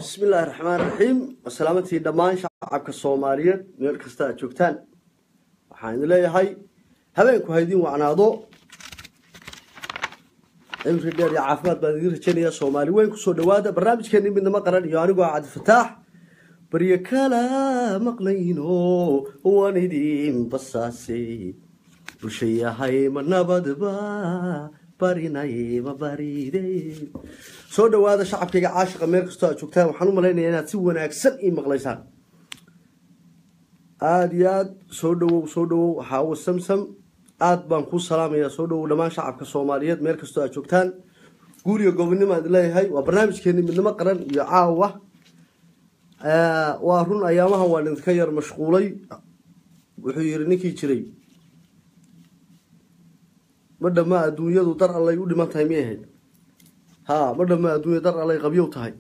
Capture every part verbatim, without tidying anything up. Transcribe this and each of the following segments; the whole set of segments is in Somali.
بسم الله الرحمن الرحيم وسلامتي دمان شعبك الصوماليين مeel kasta aad joogtaan waxaan leeyahay habeenku haydin wacnaado imri dheer iyo caafimaad baan idin rajaynayaa Soomaali weyn ku soo dhawaada barnaamijkeena midnimo qaran iyo anigoo Cabdi Fataax bariya kala maqlayno waan idin basaasay bulshayahay ma nabadba barinay ma barideen soo dhawaada shacabkayga caashiqa meel kasta aad joogtaan waxaan u maleynayaa inaad si wanaagsan ii maqlaysaan aad iyo aad soo dhawow soo dhawow waxaa uu samsam aad baan ku salaamayaa soo dhawow dhammaan shacabka Soomaaliyeed meel kasta aad joogtaan guuriga gobonimo aad leeyahay waa barnaamijkeena midnimo qaran iyo caawa ee waa run ayaamaha waan idinka yar mashquulay wuxuu yiri ninkii jiray madama adduunyadu dar allay u dhiman tahay miyahayd ها مرة ما أدوية در الله يقبيو تهاي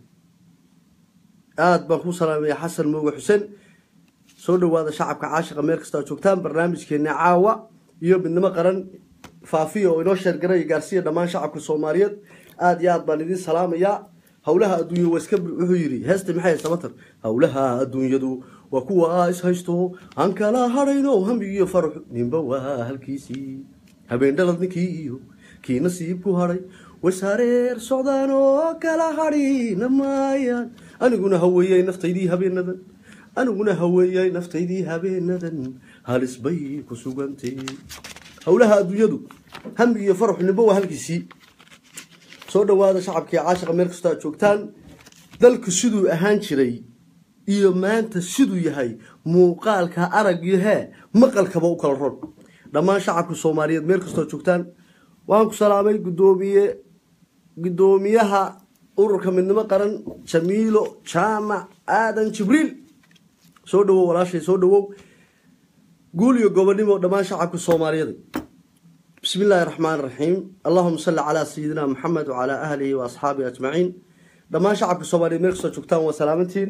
آد بنكون سلام يا حسن موجو حسين صدق هذا شعب كعاشق أمريكا استاجوكتان برنامج كنا عاوة يوم إنما قرن فافيه ونشر قرية جارسية دمان شعب كالصوماليات آد ياد بالدين سلام يا هولها أدوية واسكب وحيري هست محيي سمتر هولها أدوية دو وكوا إس هشتو عنك لا هرينو هم بيجي فرح نبوا هالكيسي هبين دلتني كيو كي نصيبكو هري وسارير صعدانو كلا هاري نمايا أنا قلنا هوية نفتيدي هبين ندن أنا قلنا هوية نفتيدي هبين ندن هالس بي كسوغنتي هولها أدويدو هم يفرح نبوة هالكيسي صور هذا شعب كي عاشق أمريكا ستات شوكتان ذلك السدو أهان شري إيو ما أنت السدو يهي موقال كأرق يهي مقال كبوك الرد لما شعب الصومالية أمريكا ستات شوكتان وانكو سلامي قدومية قدوميها أورك من مقرن شميلو شامع آدم جبريل سودو ولا شيء سودو قول يا قبني ما شعبك الصومالي بسم الله الرحمن الرحيم اللهم صل على سيدنا محمد وعلى أهله وأصحابه أجمعين لما شعبك الصومالي مركز شكتان وسلامتين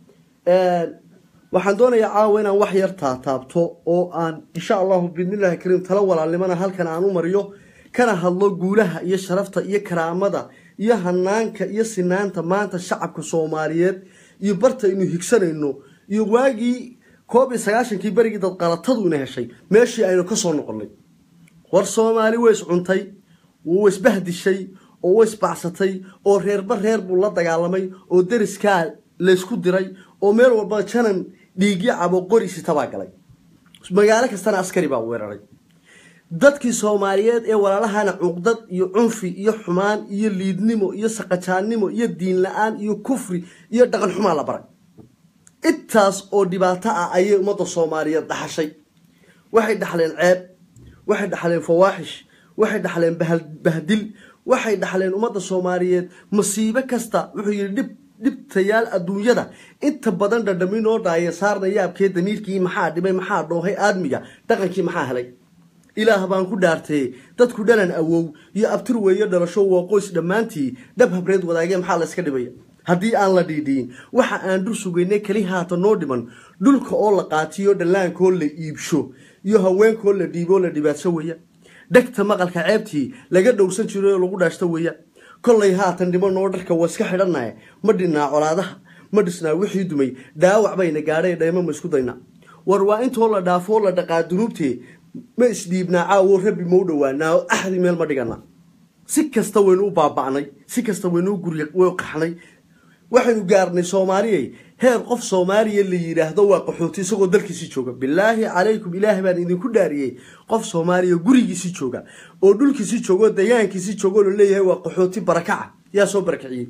waxaan doonayaa caawa inaan wax yar taataabto oo aan insha Allah biidnillaahi kariim tala walaalimana halkan aan u mariyo kana hadlo guulaha iyo sharafta iyo karaamada iyo hanaanka iyo sinaanta maanta shacabka Soomaaliyeed iyo barta inuu higsanayno iyo waagi koob iyo sagaashan kii barigi dad qalatadu ina heshay meeshii aynu ka soo noqonay war Soomaali way iscuntay oo isbahdishay oo isbaacsatay oo reerba reer buu la dagaalamay oo dariska la isku diray oo meel walba janan dhiigyo abo qorisi tabagalay magaalo kastana askari baa weeraray dadkii Soomaaliyeed ee walaalahana cuqdad iyo cunfi iyo xumaan iyo liidnimo iyo saqajaanimo iyo diin la'aan iyo kufri iyo dhaqan xumaan la baray intaas oo dhibaato ah ayay ummadda Soomaaliyeed dhaxashay waxay dhaxleen ceeb waxay dhaxleen fawaaxish waxay dhaxleen bahdil waxay dhaxleen ummadda Soomaaliyeed musiibo kasta wuxuu yiri dib dibtayaal adduunyada inta badan dhadhamin oo dhaaya saarna yaabkee damiirkii maxaa dhibay maxaa dhoohay aadmiga dhaqankii maxaa helay ilaah baan ku dhaartay dadku dhalan awow iyo abtir weeyo dhalasho waa qoys dhamaantii dab habreed wadaagay maxaa la iska dhibay hadii aan la dhiidin waxa aan dur sugeynay kali haata noo dhiman dhulka oo la qaatiyo dhalaankood la iibsho iyo haweenkood la dhiibo la dhibaatso weeya dhagta maqalka ceebtii laga dhowrsan jiray lagu dhaashto weeya kollay haatan dhiman oo dharka waa iska xidhanay ma dhinaa colaadaha ma dhisnaa wixii dumay daawac bayna gaadhay dhaymo ma isku dayna war waa intoo la dhaafo la dhaqaa dunuubtee ما إسديبنا عاو ربي مودوا ناو أحد ميل ما دقنا سكست وينو بابعني سكست وينو قريق وقحني واحد قارني سومالي هير قف سومالي اللي يرهدوا وقحوتي سقو دلك سيتشوكا بالله عليكم إله بان إذن كداري قف سومالي قريق سيتشوكا ودلك سيتشوكا ديان كي سيتشوكا اللي هو قحوتي بركعة يا سو بركعي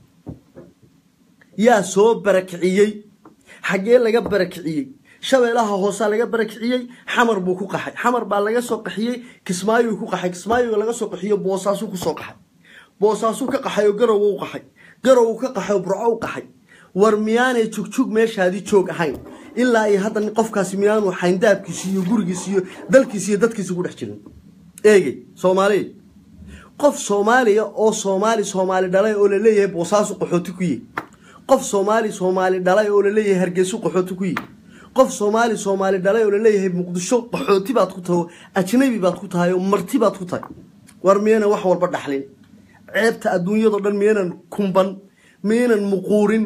يا سو بركعي حقي لقى بركعي shabeelaha hoose laga barakiciyay xamar buu ku qaxay xamar baa laga soo qaxiyay kismaayo ku qaxay kismaayo laga soo qaxiyo boosaasu ku soo qaxay boosaasu ka qaxayo garow uu qaxay garow ka qaxayo burco uu qaxay war miyaanay jugjug meeshaadi joog ahayn ilaa ay hadan qofkaasi miyaanu xayndaabkiisa iyo gurigiisa iyo dalkiisa iyo dadkiisa ku dhex jirin eegay Soomaali qof Soomaaliya oo Soomaali Soomaali dhalay oo la leeyahay boosaasu qaxooti ku yiri qof Soomaali Soomaali dhalay oo la leeyahay Hargeysa qaxooti ku yiri qof Soomaali Soomaali dhalay oo la leeyahay Muqdisho qaxooti baad ku tahay ajnabi baad ku tahay oo marti baad ku tahay war miyana wax walba dhaxlin ceebta adduunyada dhan miyana kumban مين المقورن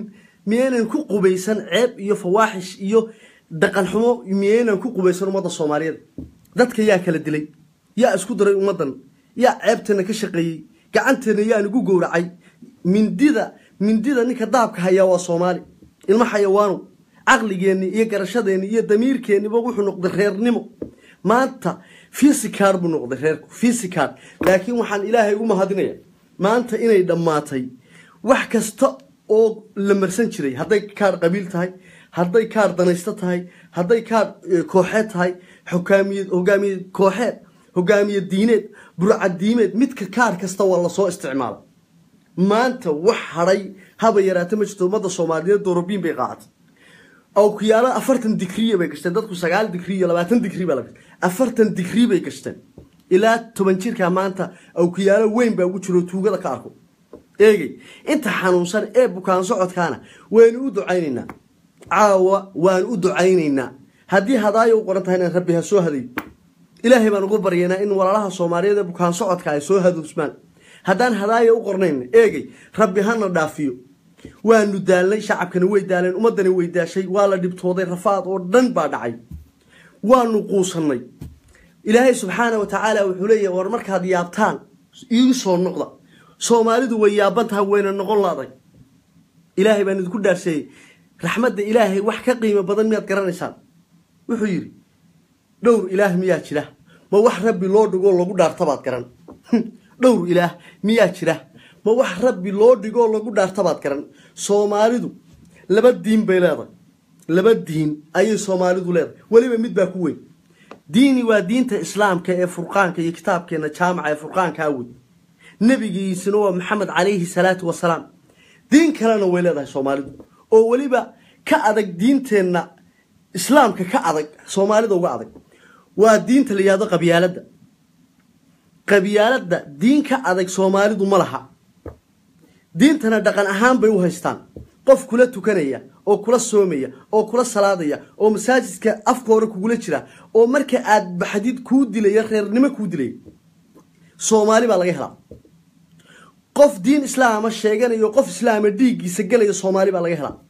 miyaynan ku qubaysan ceeb iyo fawaaxish iyo dhaqan xumo miyaynan ku qubaysan ummadda Soomaaliyeed dadka yaa kala dilay yaa isku daray ummadan yaa ceebtana ka shaqeeyay gacanteena yaa ugu gowracay mindida mindida ninka daabka haya waa Soomaali ilma xayawaano aqligeeni iyo garashadeeni iyo damiirkeeni ba wuxuu noqday reernimo maanta physical buu noqday reerku physical laakiin waxaan ilaahay ugu mahadinayaa maanta inay dhamaatay wax kasta oo la marsan jiray haday kaar qabiil tahay haday kaar danaysta tahay haday kaar kooxeed tahay xukaamiyad hogaamiyad kooxeed hogaamiyad diineed burcad diimeed midka kaar kasta waa la soo isticmaal maanta wax haray haba yaraatay ma jirto ummadda Soomaaliyeed doorbiin bay qaatay أو كيالا أفرتن دكرية بيكشتن دتكو سجال دكرية لبعتن دكرية بلا أفرتن دكرية بيكشتن إلى تبنشير كمان أو كيالا وين بيوجرو توجا كاركو إيجي أنت حنوصل إيه بكان صعد كنا وين ودو عيننا عاوة وين ودو عيننا هدي هدايا وقرنت هنا ربي هسوا هذي إلهي ما نقول برينا إن ولا لها صومالية بكان صعد كاي سوا هذا اسمان هدان هدايا وقرنين إيجي ربي هنا دافيو waanu daalay shacabkana way daaleen umadana way daashay waa la dhibtooday rafaad oo dhan baa dhacay waanu quusanay ilaahay subhanahu wa ta'ala wuxuu leeyahay war markaad yaabtaan iigu soo noqda Soomaalidu way yaabantahay wayna noqon laaday ilaahay baan idinku dhaarsay raxmadda ilaahay wax ka qiimo badan miyaad garanaysaan wuxuu yiri dhowr ilaah miyaa jira ma wax rabbi loo dhigo lagu dhaartabaad garan dhowr ilaah miyaa jira ما واحد ربي لورد يقول له قدر ارتبط كرن سوماليدو لبد دين بيلاده لبد دين أي سوماليدو لاده ولي بمد بكوي ديني ودين الإسلام كفرقان ككتاب كنا جامع فرقان كاود نبي سنوه محمد عليه الصلاة والسلام دين كلنا ولاده سوماليدو أو ولي بقى كأدك دين تنا إسلام ككأدك سوماليدو وقعدك ودين تلي هذا قبيلة قبيلة دين كأدك سوماليدو ملها diintana dhaqan ahaan bay u haystaan qof kula tukanaya oo kula soomaya oo kula salaadaya oo masaajidka afkoora kugula jira oo marka aad baxdid ku dilay reernimo ku dilay Soomaali baa laga helaa qof diin islaam sheeganayo qof islaam dhiigiisa galay Soomaali baa laga helaa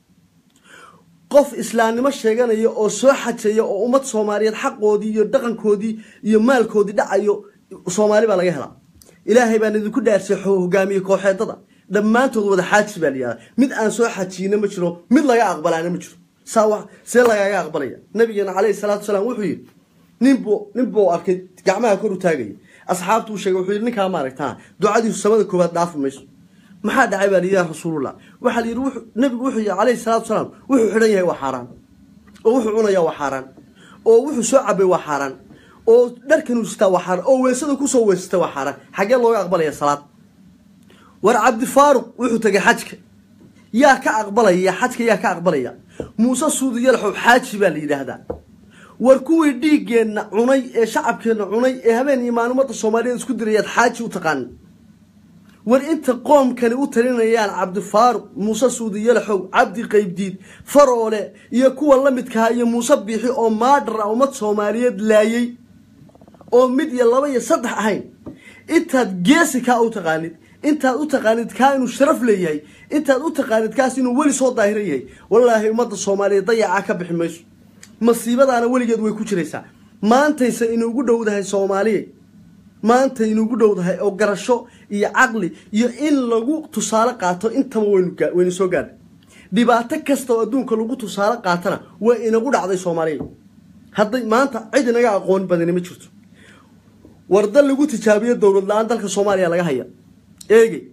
qof islaamnimo sheeganayo oo soo xajaya oo ummad Soomaaliyeed xaqoodii iyo dhaqankoodii iyo maalkoodii dhacayo Soomaali baa laga helaa ilaahay baan idinku dhaarsay hogaamiye kooxeedada dhammaantood wada xaaji baa liyaa mid aan soo xajiina ma jiro mid laga aqbalaana ma jiro saawa see laga aqbalaya nabigeena kaleey salaatu salaam wuxuu yiri ninbo ninbo arkay gacmaha kor u taagay asxaabtu sheegay wuxuu yiri ninka ma aragtaa ducadiisu samada koobaad dhaaf mayso maxaa dhacay baa liyaa rasuulullah waxa la yiri nabigu wuxuu yiri kaleey salaatu salaam wuxuu xiran yahay waa xaraan oo wuxuu cunayaa waa xaraan oo wuxuu soo cabay waa xaraan oo dharkan uu istaa waa xaraan oo weesada ku soo weesata waa xaraan xagee looga aqbalaya salaad war Abdi Faaruq wuxuu tagay xajka yaa ka aqbalaya xajka yaa ka aqbalaya Muuse Suudiye wuxuu xaaji baa liidahdaa war kuwii dhiigeena cunay ee shacabkeena cunay ee habeen imaanimada Soomaaliyeed isku dirayad xaaji u taqaan war inta qoomkani u talinayaan Abdi Faaruq Muuse Suudiye wuxuu Abdi Qaybdiid Faroole iyo kuwa la midka iyo Muuse Biixi oo maadra ummad Soomaaliyeed laayay oo mid iyo laba iyo saddex ahayn intaad geesi ka u taqaanid أنت أتقانيد كائن شرف ليه أنت أتقانيد كاس إنه ولي صوت ظاهرية والله مدة الصومالية ضيع عكب حمش مصيبة أنا ولي جد ويكوشريسا ما أنت يس إنه يقول ده هاي الصومالية ما أنت إنه يقول ده هاي أو جرشوا يعقلي يإن لجو تصارق عطا أنت وين وين سوقان دي بعتك كستودون كلجو تصارق عطنا وإن يقول عضي الصومالية هذا ما أنت عيدنا جا قون بدني متشوت ورد اللي قلت تشابيه الدولة اللي عندك الصومالية لقى هي إيجي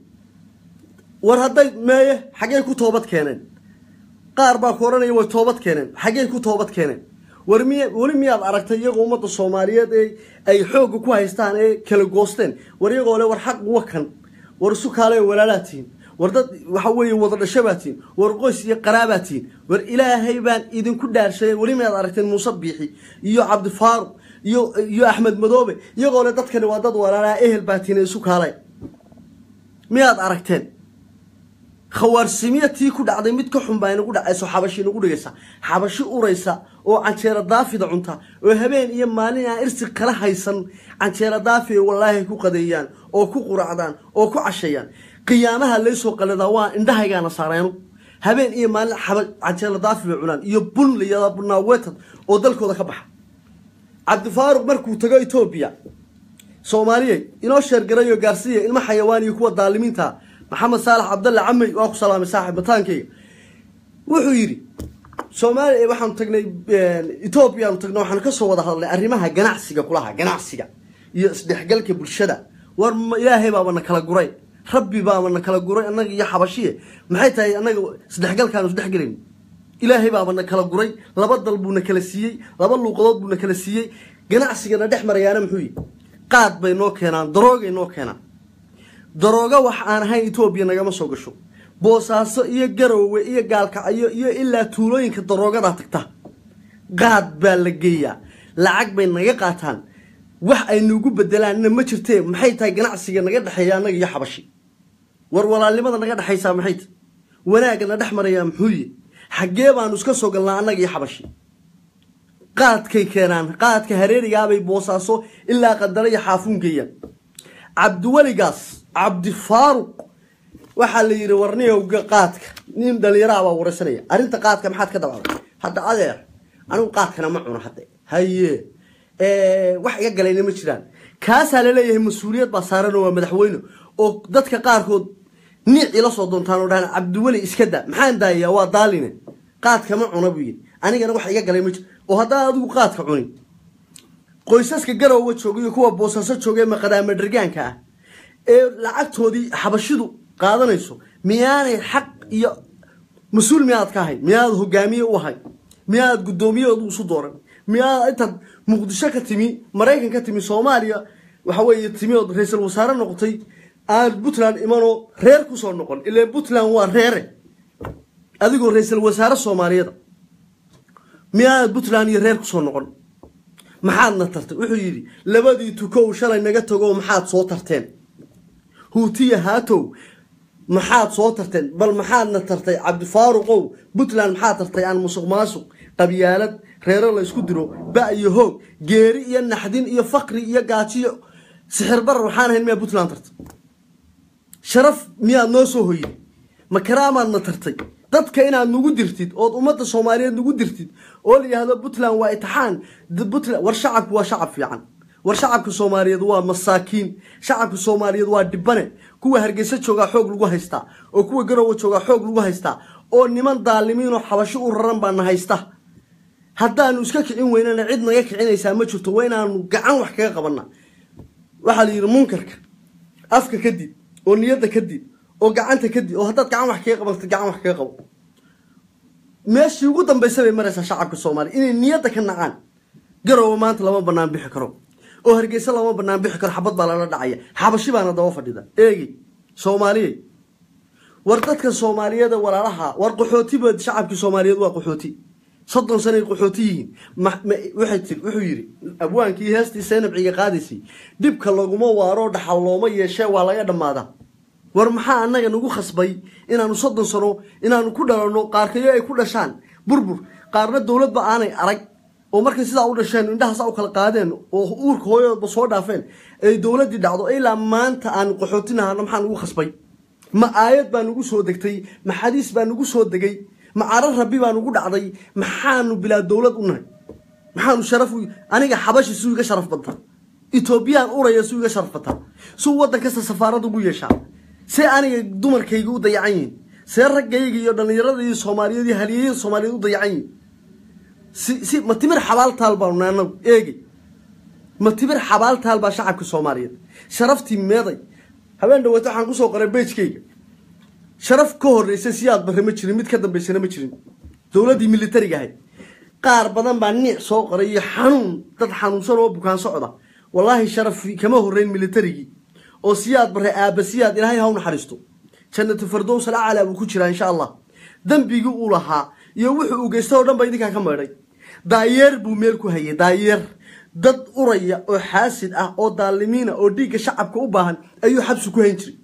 ورهدي مايه حاجة كو توبت كانن قاربا كورانا يو توبت كانن حاجة كو توبت كانن ورمي ورمي أركت يجو أمة الصومالية أي أي حقوق كو هيستان أي كل جوستن وريجو ولا ورحق وكن ورسوك عليه ولالاتين ورد وحوي وضد الشباتين ورقوس يقراباتين والإلهي بان إذن كل دار شيء ورمي أركت المصبيحي يو عبد الفاروق يو يو أحمد مدوبي يجو ولا تذكر وضد ولا إيه الباتين يسوك عليه مياد أركتين خوارسمية تيكو دعدي ميد كحن باين قد عيسو حبشي نقول ريسا حبشي أوريسا أو عنشير دافي دعنتا وهبين إيمانيا إرسي كلا هيسن عنشير دافي والله كو قديان أو كو قرعدان أو كو عشيان قيامها ليسو قلدوان اندها يغانا صارينو habeen iyo maalin xabad cajeel daafi cunaan iyo bun liyada bunaaweetad oo dalkooda ka baxa Cabdi Faaruq markuu tago Itoobiya Soomaaliya inoo sheer garayo gaarsiya ilma xayawaan iyo kuwa daalimiinta Maxamed Saalax Cabdulla Camay waa ku salaamay saaxiib bataankayga wuxuu yiri Soomaaliya waxaan tagnay Itoobiya aan tagnay waxaan ka soo wada hadlay arrimaha ganacsiga kulaha ganacsiga iyo isdhexgalka bulshada war Ilaahay baabana kala guray Rabbi baabana kala guray anaga iyo xabashiye maxay tahay anaga isdhexgalkaan isdhexgalin Ilaahay baabana kala guray laba dalbuna kala siiyay laba luuqadood buna kala siiyay ganacsigana dhex marayaana muxuu yiri qaad bay noo keenaan daroogay noo keenaan darooga wax aan ahayn Itoobiya nagama soo gasho boosaaso iyo garowe iyo gaalkacyo iyo ilaa tuulooyinka daroogada tagta qaad baa la geeyaa lacag bay naga qaataan wax ay nagu bedelaan ma jirtee maxay tahay ganacsiga naga dhaxeeya anaga iyo xabashi war walaalnimada naga dhaxaysa maxay tahay wanaagna dhex maraya muxuu yahay xagee baan iska soo galnaa anaga iyo xabashi qaadkay keenaan qaadka hareeriga bay boosaaso ilaa qadara iyo xaafuun geeyaan Cabdi Waligaas Cabdi Faaruq waxa la yiri warniyowga qaadka nin dhalinyaro ah warsanaya arinta qaadka maxaad ka dabacday hadda adeer anu qaadkana ma cuno hadda haye ee wax iga galayna ma jiraan kaas la leeyahay mas'uuliyad ba saaran oo madaxweyne oo dadka qaarkood niic ila soo doontaan oo dhahan Cabdi Wali iska daa maxaan daayaa waa daaline qaadka ma cuno buu yiri anigana wax iga galay ma jiro oo hadda adigu qaadka cunin qoysaska garowe joogay kuwa boosaaso joogay ma qadaama dirgaanka ah ee lacagtoodii xabashidu qaadanayso miyaanay xaq iyo mas'uul miyaad ka hay miyaad hogaamiye u hay miyaad gudoomiye u soo dooran miyaad inta muqdisho ka timi Mareykan ka timi Soomaaliya waxa weeye timi oo ra'iisul wasaare noqotay aan Puntland imano reer ku soo noqon ilaa Puntland waa reere adigoo ra'iisul wasaare Soomaaliyeed miyaad Puntland iyo reer ku soo noqon maxaad na tartay wuxuu yiri labadii tukow shalay naga tago maxaad soo tarteen huutiya haatow maxaad soo tarteen bal maxaad na tartay Cabdi Faaruqow Puntland maxaad tartay aan musuq maasuq qabyaalad reero la isku diro ba iyo hoog geeri iyo naxdin iyo faqri iyo gaajiyo sixir bar waxaan ahayn miyaa Puntland tartay sharaf miyaad noo soo hoyay ma karaamaad na tartay dadka inaad nagu dirtid oo ummadda Soomaaliyeed nagu dirtid oo la yiraahdo Puntland waa itixaan Puntland war shacabku waa shacab fiican war shacabka Soomaaliyeed waa masaakiin shacabka Soomaaliyeed waa dibane kuwa Hargeysa jooga xoog lagu haysta oo kuwa Garowe jooga xoog lagu haysta oo niman daalimiin oo xabasho u raran baan haysta haddaanu iska kicin weynana cid naga kicinaysa ma jirto weynaanu gacan wax kaga qabanna waxa la yiri munkarka afka kadib oo niyada kadib oo gacanta kadib oo haddaad gacan wax kaga qabato gacan wax kaga qabo meeshii ugu dambeysay bay maraysaa shacabka Soomaaliyeed inay niyada ka nacaan Garowe maanta lama banaan bixi karo oo Hargeysa lama banaan bixi karo xabad baa la dhacaya xabashi baana daba fadhida eegi Soomaaliyeed war dadka Soomaaliyeed walaalaha war qaxootiba shacabka Soomaaliyeed waa qaxooti soddon sano qaxootiyiin waxay tir wuxuu yiri abwaankii heestii Seenabciga qaadisi dibka laguma waaro dhaxal looma yeeshay waa laga dhamaada war maxaa anaga nagu khasbay inaanu soddon sano inaanu ku dhalano qaarkayo ay ku dhashaan burbur qaarna dawladba aanay arag oo markay sidaa u dhasheen indhahaas u kala qaadeen oo uurka hooyadba soo dhaafeen ay dawladii dhacdo ilaa maanta aan qaxootinaha maxaa nagu khasbay ma aayad baa nagu soo degtay ma xadiis baa nagu soo degay ma arar rabbi baa nagu dhacday maxaanu bilaa dawlad u nahay maxaanu sharaf aniga xabashi suuga sharaf badta Ethiopian uraya suuga sharaf badta suu wadan kasta safaarad ugu yeeshaa si aniga dumarkaygu u dayacan si ragayga iyo dhalinyarada iyo Soomaaliyeed iyo haliyada Soomaaliyeed u dayacan si si matimir xabaal talbaan naano eegi matimir xabaal talba shacabka Soomaaliyeed sharafti meeday habeen dhawaad waxaan ku soo qoray page-kayga sharaf ka horeysay siyaad barre ma jirin mid ka dambeysana ma jirin dawladii militariga ahayd qaar badan baa niic soo qoray xanuun dad xanuunsan oo bukaan socda wallahi sharaf kama horeyn militarigi oo siyaad barre aaba siyaad ilaahay ha u naxariisto jannatu firdaws al-aala uu ku jira insha Allah dambiga uu lahaa iyo wuxuu u geystay oo dhan ba idinka ka meeray daayeer buu meel ku hayay daayeer dad uraya oo xaasid ah oo daalimiina oo dhiiga shacabka u baahan ayuu xabsi ku hayn jiray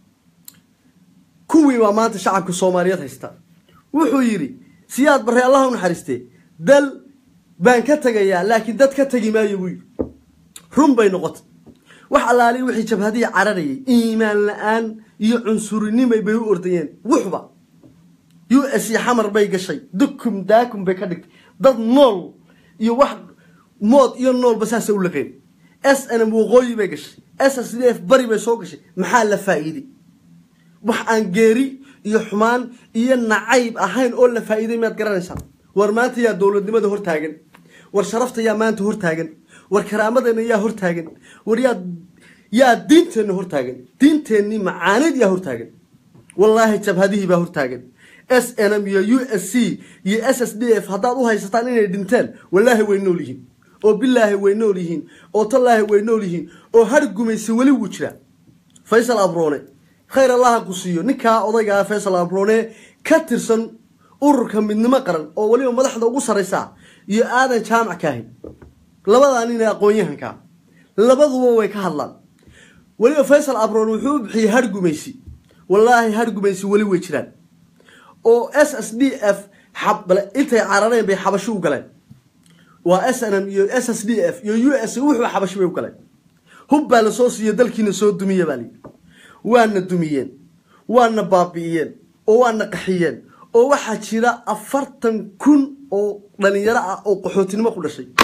kuwii waa maanta shacabka Soomaaliyeed haysta wuxuu yiri siyaad barre Allah u naxariistay dal baan ka tagayaa laakiin dad ka tagi maayo buu run bay noqotay wax alaali wixii jabhadii cararayay iimaan la'aan iyo cunsurinimo bay u ordayeen wuxba يو اس سي حمر بيجا شيء دكم داكم بكدك ضد نول يوحد موت يو نول بس أقول لك اس أنا موغوي بيجا شيء اس اس دي اف بري بيسوق شيء محل فائدة وح أنجري يحمان ينعيب أحين أول فائدة ما تقرأ نسام ورمات يا دولة دي ما دهور تاجن ورشرفت يا مان تهور تاجن وركرامة إن يا هور تاجن وريا يا دين تن هور تاجن دين تني معاند يا هور تاجن والله تب هذه بهور تاجن اس ان ام يو اس سي يا اس اس دي اف هذا روح يستطيعون إن دينتين والله وينوليهن أو بالله وينوليهن أو تالله وينوليهن أو هرجوا من سوالي وجرا فيصل أبروني خير الله قصيه نكا أضيع فيصل أبروني كترسن أوركم من مقرن أو ولي ما دحض وقصر رسا يا آدم جامع كاهن لبض أني أقويهن كا لبض هو ويكهلا ولي فيصل أبروني وحب حي هرجوا ميسي والله هرجوا ميسي ولي وجرا أو اس اس دي اف حب أنت عررين بيحبشوا قلنا واس ان ام يو اس اس دي اف يو يو اس وحو حبشوا قلنا هب الصوص يدلكين سود دمية بالي وأنا دميين وأنا بابيين وأنا قحيين أو واحد شراء أفرتن كن أو لن يرى أو قحوتين ما كل شيء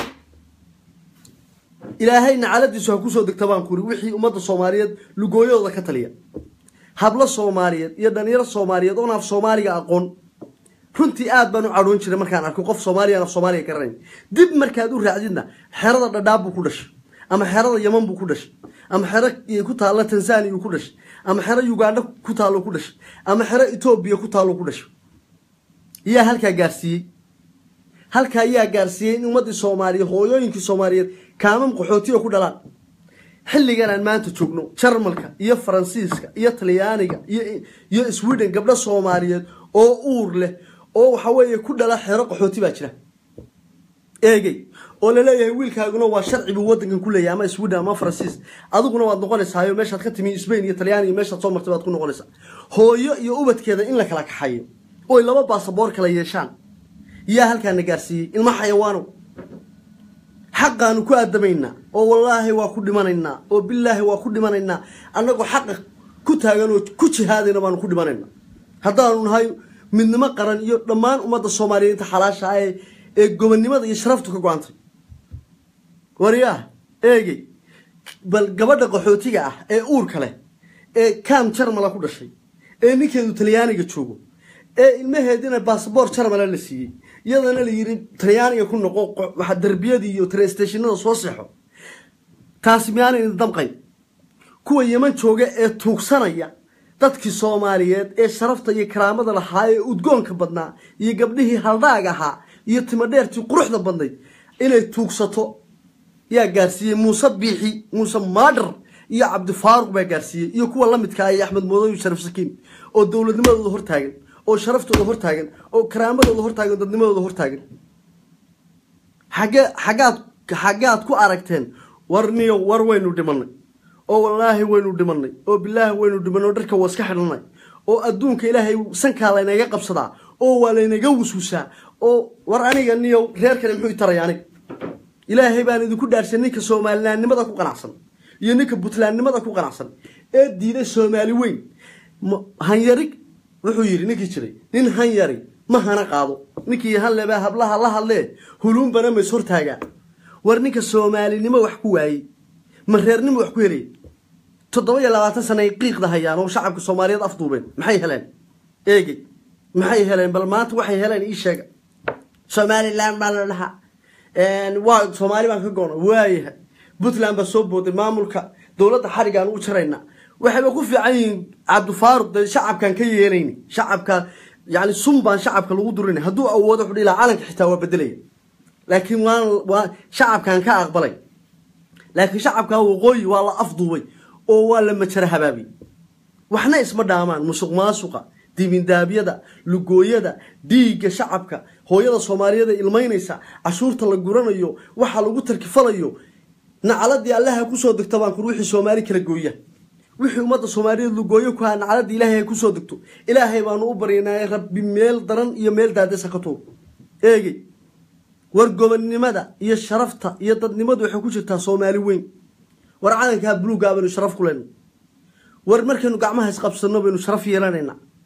إلهينا على دي سوكوسو دكتبان كوري وحي أمد الصوماليات لقويو ذا كتليا هبلا الصوماليات يدنير الصوماليات أنا في صوماليا أقون runtii aad baan u caroon jiray markaan arko qof Soomaaliya af Soomaaliya ka rayn dib markaad u raacdina xerada dhadhaab buu ku dhashay ama xerada Yemen buu ku dhashay ama xerada ku taala Tanzania ku dhashay ama xerada Uganda ku taalo ku dhashay ama xerada Ethiopia ku taalo ku dhashay iya halka gaarsiiyay halka ayaa gaarsiiyay in ummadii Soomaaliya hooyooyinkii Soomaaliyeed kaamam qaxootiga ku dhalaan xilligan aan maanta joogno Jarmalka iyo Faransiiska iyo Talyaaniga iyo iyo Sweden gabdho Soomaaliyeed oo uur leh oo waxa weeye ku dhala xero qaxooti baa jira eegay oo la leeyahay wiilkaaguna waa sharci buu wadankan ku leeyahay ama Sweden ama Faransiis adiguna waad noqonaysaa meeshaad ka timi Spain iyo Talyaani iyo meeshaad soo martay waad ku noqonaysaa hooyo iyo ubadkeeda in la kala kaxayo oo laba baasaboor kala yeeshaan yaa halka nagaarsiiyay ilma xayawaano xaqaanu ku aadamayna oo wallahi waa ku dhimanayna oo billahi waa ku dhimanayna anagoo xaq ku taagan oo ku jihaadayna baan ku dhimanayna haddaanu nahay midnimo qaran iyo dhammaan ummadda Soomaaliyeed xalaasha ay ee gobonnimada iyo sharaftu ka go'antay wariyaha eegay bal gabadha qaxootiga ah ee uurka leh ee kaam Jarmal ku dhashay ee ninkeedu Talyaaniga joogo ee ilmaheedina baasaboor Jarmal la siiyay iyadana la yiri Talyaaniga ku noqo waxa darbiyadii iyo train stationada soo seexo taasi miyaanay damqay kuwa Yemen jooga ee tuugsanaya dadkii Soomaaliyeed ee sharafta iyo karaamada lahaa ee udgoonka badnaa iyo gabdhihii haldaaga ahaa iyo timadheertii quruxda badnayd inay tuugsato yaa gaarsiiyay Muuse Biixi Muuse Maadar iyo Cabdi Faaruq baa gaarsiiyay iyo kuwa la midka ah Axmed Moodow Sharaf Sakiin oo dawladnimadooda hor taagan oo sharaftooda hor taagan oo karaamadooda hor taagan dadnimadooda hor taagan xaga xagaad xagaad ku aragteen warniyo war weynu dhimanay oo wallahi waynu dhimanay oo billahi waynu dhimanay dharka waska xidhnay oo adduunka Ilaahay sanka la inaga qabsadaa oo wala inaga wasuusaa oo war aniga niyo reerkan muxuu taray aniga Ilaahay baan idinku dhaarsan ninka Soomaaliyaanimada ku qanacsan iyo ninka Puntlandnimada ku qanacsan ee diiday Soomaali weyn hanyari wuxuu yiri ninkii jiray nin hanyari ma hana qaado ninkii halaba hablaha la hadlee huluun bana ma soo taaga war ninka Soomaalinimo wax ku waayay ma reernimo wax ku helay toddoba iyo labaatan sano ay qiiqda hayaan oo shacabka Soomaaliyeed afduubeen maxay heleen eegay maxay heleen bal maanta waxay heleen ii sheega Somaliland ma laha een waa Soomaali baan ka go'no waayahay Puntland ba soo booday maamulka dawladda xarigaan u jarayna waxay ku fiican yihiin Cabdi Faaruq shacabkan ka yeelayni shacabka yaani sumbaan shacabka lagu durinay haduu awoodo wuxuu dhilaa calanka xitaa waa bedelay laakiin waa shacabkan ka aqbalay laakiin shacabka waqooyi waa la afduubay oo waa la majara habaabi waxna isma dhaamaan musuq maasuqa diimin daabiyada lugooyada diiga shacabka hooyada Soomaaliyeed ilmeynaysa cashuurta la guranayo waxa lagu tarkifalayo nacaladii Allaah ku soo degto baan ku ruuxi Soomaali kala gooya wixii ummadda Soomaaliyeed lugooyo ku aan nacaladii Ilaahay ku soo degto Ilaahay baan u baryaynaa rabbi meel daran iyo meel daadaysa ka toob eegay war gobonnimada iyo sharafta iyo dadnimadu waxay ku jirtaa Soomaali weyn war calanka buluuga baan sharaf ku leenahay war markaynu gacmaha is qabsano baynu sharaf yeelanayna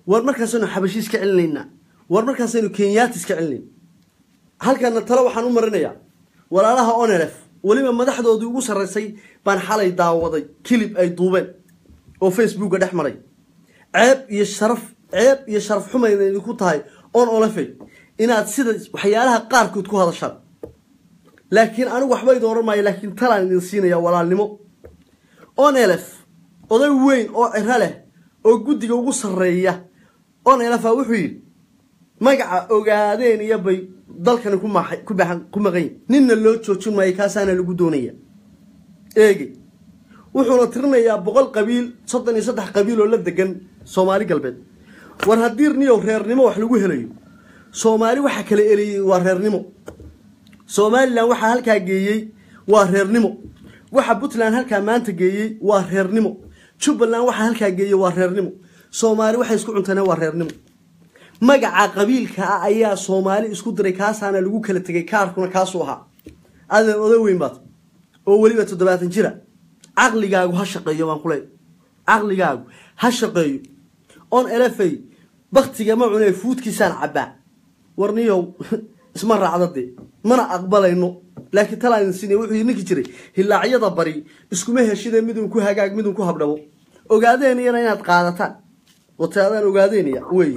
war markaasaynu xabashiis ka celinayna war markaasaynu kenyatis ka celinayna halkana talo waxaan u marinayaa walaalaha onelef waliba madaxdoodii ugu sareysay baan xalay daawaday clip ay duubeen oo Facebook dhex maray ceeb iyo sharaf ceeb iyo sharaf xumayna ku tahay on olefay inaad sida waxyaalaha qaar kood ku hadashaan laakiin anigu waxba idin oran maayo laakiin talaan idin siinaya walaalnimo onelef oday weyn oo cira leh oo gudiga ugu sareeya onelef wuxuu yiri magaca ogaadeen iyo bay dalkan ku maxay ku baahan ku maqay ninna loo joojin maayo kaasaana lagu doonaya eegi wuxuu tirinayaa boqol qabiil soddon iyo saddex qabiil oo la degan Soomaali galbeed war hadiirniyo reernimo wax lagu helayo Soomaali waxa kale eliyay waa reernimo Soomaaliland waxa halka geeyay waa reernimo waxa Puntland halka maanta geeyay waa reernimo Jubaland waxa halka geeyay waa reernimo Soomaali waxa isku cuntanay waa reernimo magaca qabiilka ayaa Soomaali isku diray kaasaana lagu kala tagay kaarkuna kaas oo ahaa adan oday weyn baad oo waliba toddobaatan jira aqligaagu ha shaqeeyo waan kulay aqligaagu ha shaqeeyo on elefay baqtiga ma cunay fuudkiisaan cabaa warniyo isma raacdade mana aqbalayno laakiin talaan sinay wuxuu ninki jiray hilaacyada bari iskuma heshida midun ku hagaag midun ku habdhabo ogaadeen inaad qaadataan wataadaan ogaadeen way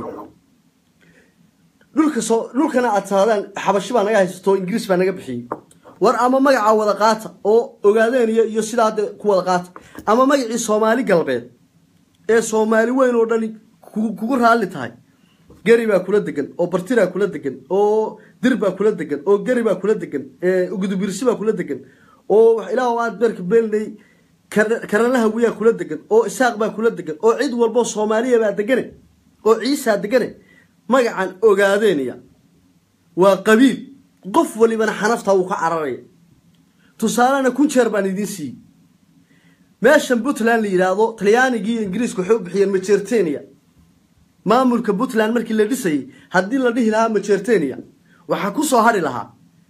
dhulka soo dhulkana ataadaan xabashi baa naga haysto Ingiriis baa naga bixiyay war ama magaca wada qaata oo ogaadeen iyo sidaa ku wada qaata ama magacii Soomaali galbeed ee Soomaali weyn oo dhan kugu raali tahay gari baa kula degan oo bartira kula degan oo dir baa kula degan oo gari baa kula degan ee ugudubirsi baa kula degan oo wax ilaahu aad barka beelnay karanaha wiya kula degan oo isaaq baa kula degan oo cid walba Soomaaliya baa degan oo ciisa degan magacan ogaadeenaya waa qabiil qof walibana xanafta uu ka cararay tusaalana kun jeer baan idin sii meeshan Puntland la yiraahdo Talyaanigii Ingiriisku wuxuu bixiyeen Majeerteeniya maamulka Puntland markii la dhisay hadii la dhihi lahaa Majeerteeniya waxa ku soo hari lahaa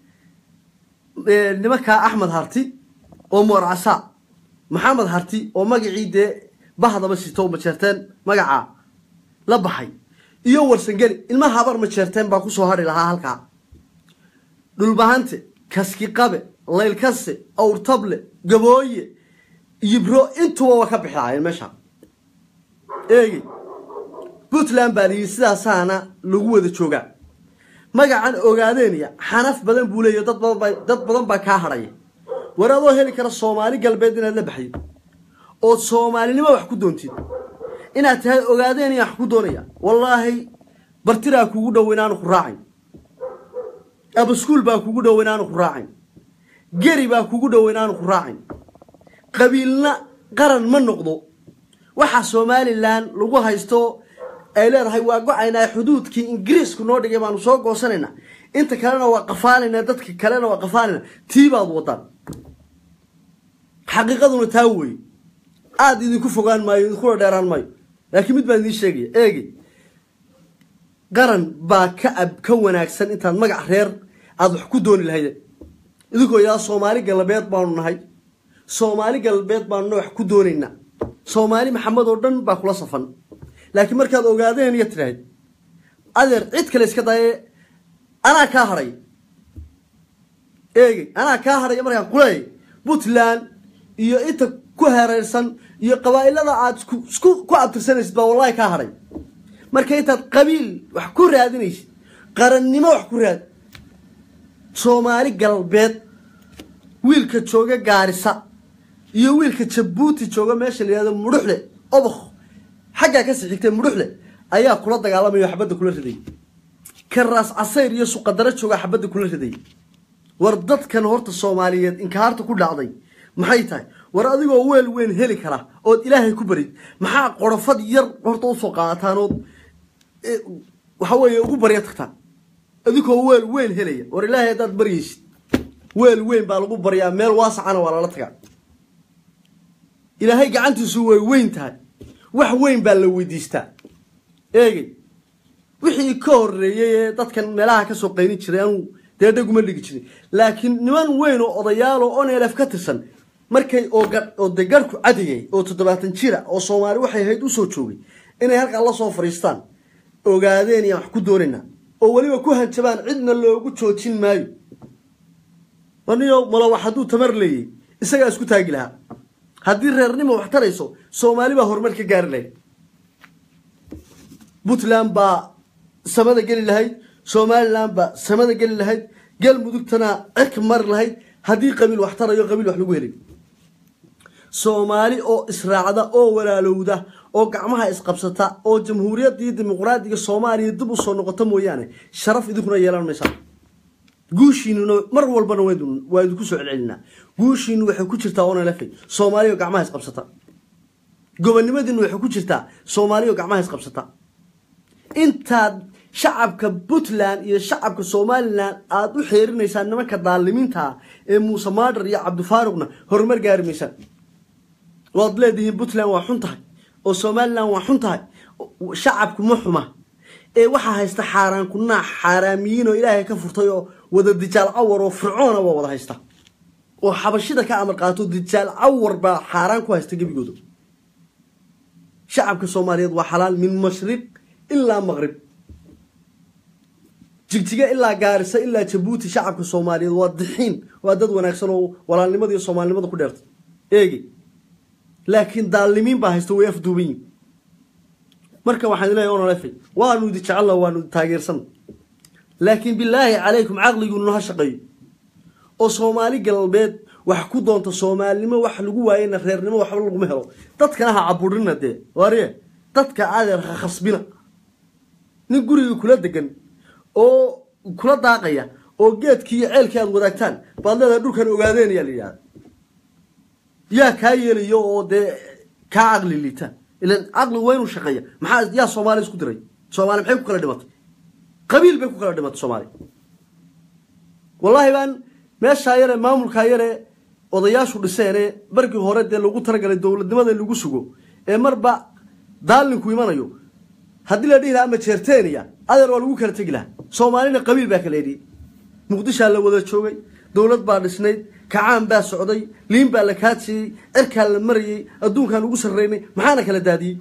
ee nimanka Ahmed Harti oo Moorasa Maxamed Harti oo magaciide bahdaba sito Majeerteen magaca la baxay iyo warsangeli ilma habar Majeerteen baa ku soo hari lahaa halka dhulbahante kaski qabe leyl kasse awr table gabooye yibro intuba waa ka bixaayeen meesha eegi Puntland baa sidaasana lagu wada jooga magacan ogaadeenaya xanaf badan buu leeyahay dad badan dad badan baa ka haray waraado heli kara Soomaali galbeed inaad la baxay oo Soomaalinimo wax ku doontid inaad tahay ogaadeenaya wax ku doonaya wallahi bartira kugu dhaweynaan ku raacay aba school baa kugu dhaweynaan ku raacay gari baa kugu dhaweynaan ku raacay qabiilna qaran ma noqdo waxa Somaliland lagu haysto ay leedahay waa go'aynaa xuduudkii Ingiriisku noo dhigay baan soo goosanayna inta kalena waa qafaalina dadka kalena waa qafaalina tiibaad wadan xaqiiqaduna taa way aad idinku fogaan maayo idinku dheeraan maayo laakiin mid baan idin sheegay eegi qaran baa ka ab ka wanaagsan intaan magac reer aad wax ku dooni lahayd idinku yaa Soomaali galbeed baan nahay Soomaali galbeed baan wax ku doonayna Soomaali Maxamed oo dhan baa kula safan laakiin markaad ogaadeen iyo tiraahid adeer cid kale iska day ana ka haray eegi ana ka haray markaan kulay Puntland iyo inta ku hareersan iyo qabaa'ilada aad isku ku abtirsanaysid baa wallahi ka haray markay inta qabiil wax ku raadinaysid qarannimo wax ku raad Soomaali galbeed wiilka jooga Gaarisa iyo wiilka Jabuuti jooga meesha la yiraahdo Muruxle obox xagga ka sixigtay Muruxle ayaa kula dagaalamay xabada kula riday karaas asayr iyo suqadara jooga xabada kula riday war dadkan horta Soomaaliyeed in kaarta ku dhacday maxay tahay war adigoo weel weyn heli kara oo Ilaahay ku barid maxaa qorofad yar horta u soo qaataan oo waxa weeye ugu bariya tagtaan adigoo weel weyn helaya war Ilaahay dad bariyaysid weel weyn baa lagu bariyaa meel waasacana waa la tagaa Ilaahay gacantiisu way weyn tahay wax weyn baa la weydiistaa eegi wixii ka horeeyay dadkan meelaha ka soo qeynin jireen deedaguma dhigi jiray laakiin niman weyn oo odayaal oo onelef ka tirsan markay oo degarku cadigay oo toddobaatan jira oo Soomaali waxay hayd u soo joogay inay halka la soo fariistaan ogaadeen iyo wax ku doonayna oo waliba ku hanjabaan cidna loogu joojin maayo waniyo malo wax haduu tamar leeyay isaga isku taagi lahaa haddii reernimo wax tarayso Soomaali ba horumar ka gaar leeyahay Puntland ba samada gali lahayd Somaliland ba samada gali lahayd galmudugtana cirka mar lahayd haddii qabiil wax tarayo qabiil wax lagu helay Soomaali oo israacada oo walaalowda oo gacmaha isqabsata oo jamhuuriyadda dimuqraadiga Soomaaliya dib u soo noqoto mooyaane sharaf idinkuna yeelanaysa guushiinu mar walbana waa idinku soo celcelinaa guushiinu waxay ku jirtaa oo nalafay Soomaaliya gacmaha isqabsata gobonnimadinu waxay ku jirtaa Soomaaliya gacmaha isqabsata inta shacabka Puntland iyo shacabka Somaliland aad u xeerinaysan nimanka daalimiinta ee Muuse Maadar iyo Cabdi Faaruqna horumar gaarimaysan waad leedihiin Puntland waa xun tahay oo Somaliland waa xun tahay shacabku ma xuma ee waxa haysta xaraan kuna xaraamiin oo Ilaahay ka furtay oo wada dijaal awar oo fircoona wada haysta oo xabashida ka amar qaato dijaal awar ba xaraan ku haysta gabigooda shacabka Soomaaliyeed waa xalaal min mashriq ila maghrib jigjiga ila gaarisa ila Djibouti shacabka Soomaaliyeed waa dixiin waa dad wanaagsan oo walaalnimada iyo Soomaalinimada ku dheertay eegi laakiin daalimiin ba haysta way afduubin marka waxaan leeyahay oo nalafay waanu idi jecel waanu taageersan laakiin billaahi calaykum aqligu noo shaqeeyo oo Soomaali galbeed wax ku doonto Soomaalnimo wax lagu waayeen reernimo wax lagu ma helo dadkana ha caburina de wariye dadka adeer khasbina nin guriga kula degan oo kula daaqaya oo geedkii iyo ceelkii aad wadaagtaan baad leedahay dhulkan ogaadeen yaa liyaa yaa ka yeelayo oo de ka aqli liita ilan aqli weyn u shaqeeya maxaa yaa Soomaali isku diray Soomaali maxay ku kala dhimatay qabiil bay ku kala dhimatay Soomaali wallahi baan meesha yare maamulka yare odayaashu dhiseen barkii hore de lagu talagalay dawladnimada lagu sugo ee marba daalinku imanayo haddii la dhihi ama jeerteeniya adeer waa lagu kala tagi lahaa Soomaalina qabiil baa kala yeedhi Muqdisho la wada joogay dawlad baa dhisnayd kacaan baa socday liin baa la kaadsiiyay cirka la mariyay adduunkan ugu sareeynay maxaana kala daadiyay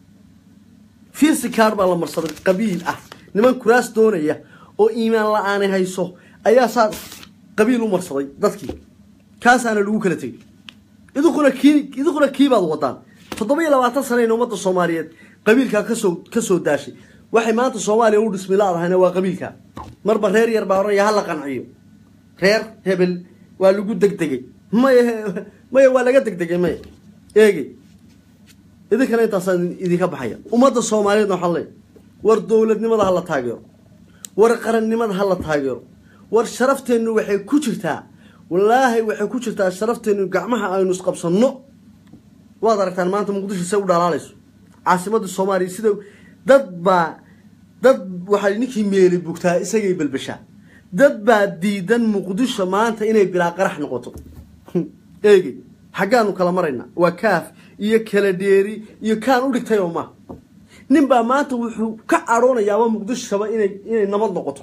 fiirsi kaar baa la marsaday qabiil ah niman kuraas doonaya oo iimaan la'aan hayso ayaa saa qabiil u marsaday dadkii kaas aana lagu kala tagay idinkuna kii idinkuna kii baad wadaan toddoba iyo labaatan sano ee ummadda Soomaaliyeed qabiilka ka soo ka soo daashay waxay maanta Soomaaliya u dhismilaadahayna waa qabiilka marba reer yar baa oranaya hal qanciyo reer hebel waa lagu degdegay may may waa laga degdegay may eegi idinkana intaas idinka baxaya ummadda Soomaaliyeed waxa leeyahay war dawladnimada hala taageero war qarannimada hala taageero war sharafteenu waxay ku jirtaa wallaahi waxay ku jirtaa sharafteenu gacmaha aynu isqabsano waad aragtaan maanta Muqdisho say u dhalaalayso caasimada Soomaaliya sida dad ba dad waxa ninkii meeli bugtaa isagay balbasha dad ba diidan Muqdisho maanta inay bilaa qarax noqoto eegi xagaanu kala marayna waa kaaf iyo kala dheeri iyo kaan u dhigtay oo ma nin ba maanta wuxuu ka aroonayaa Muqdisho inay inay nabad noqoto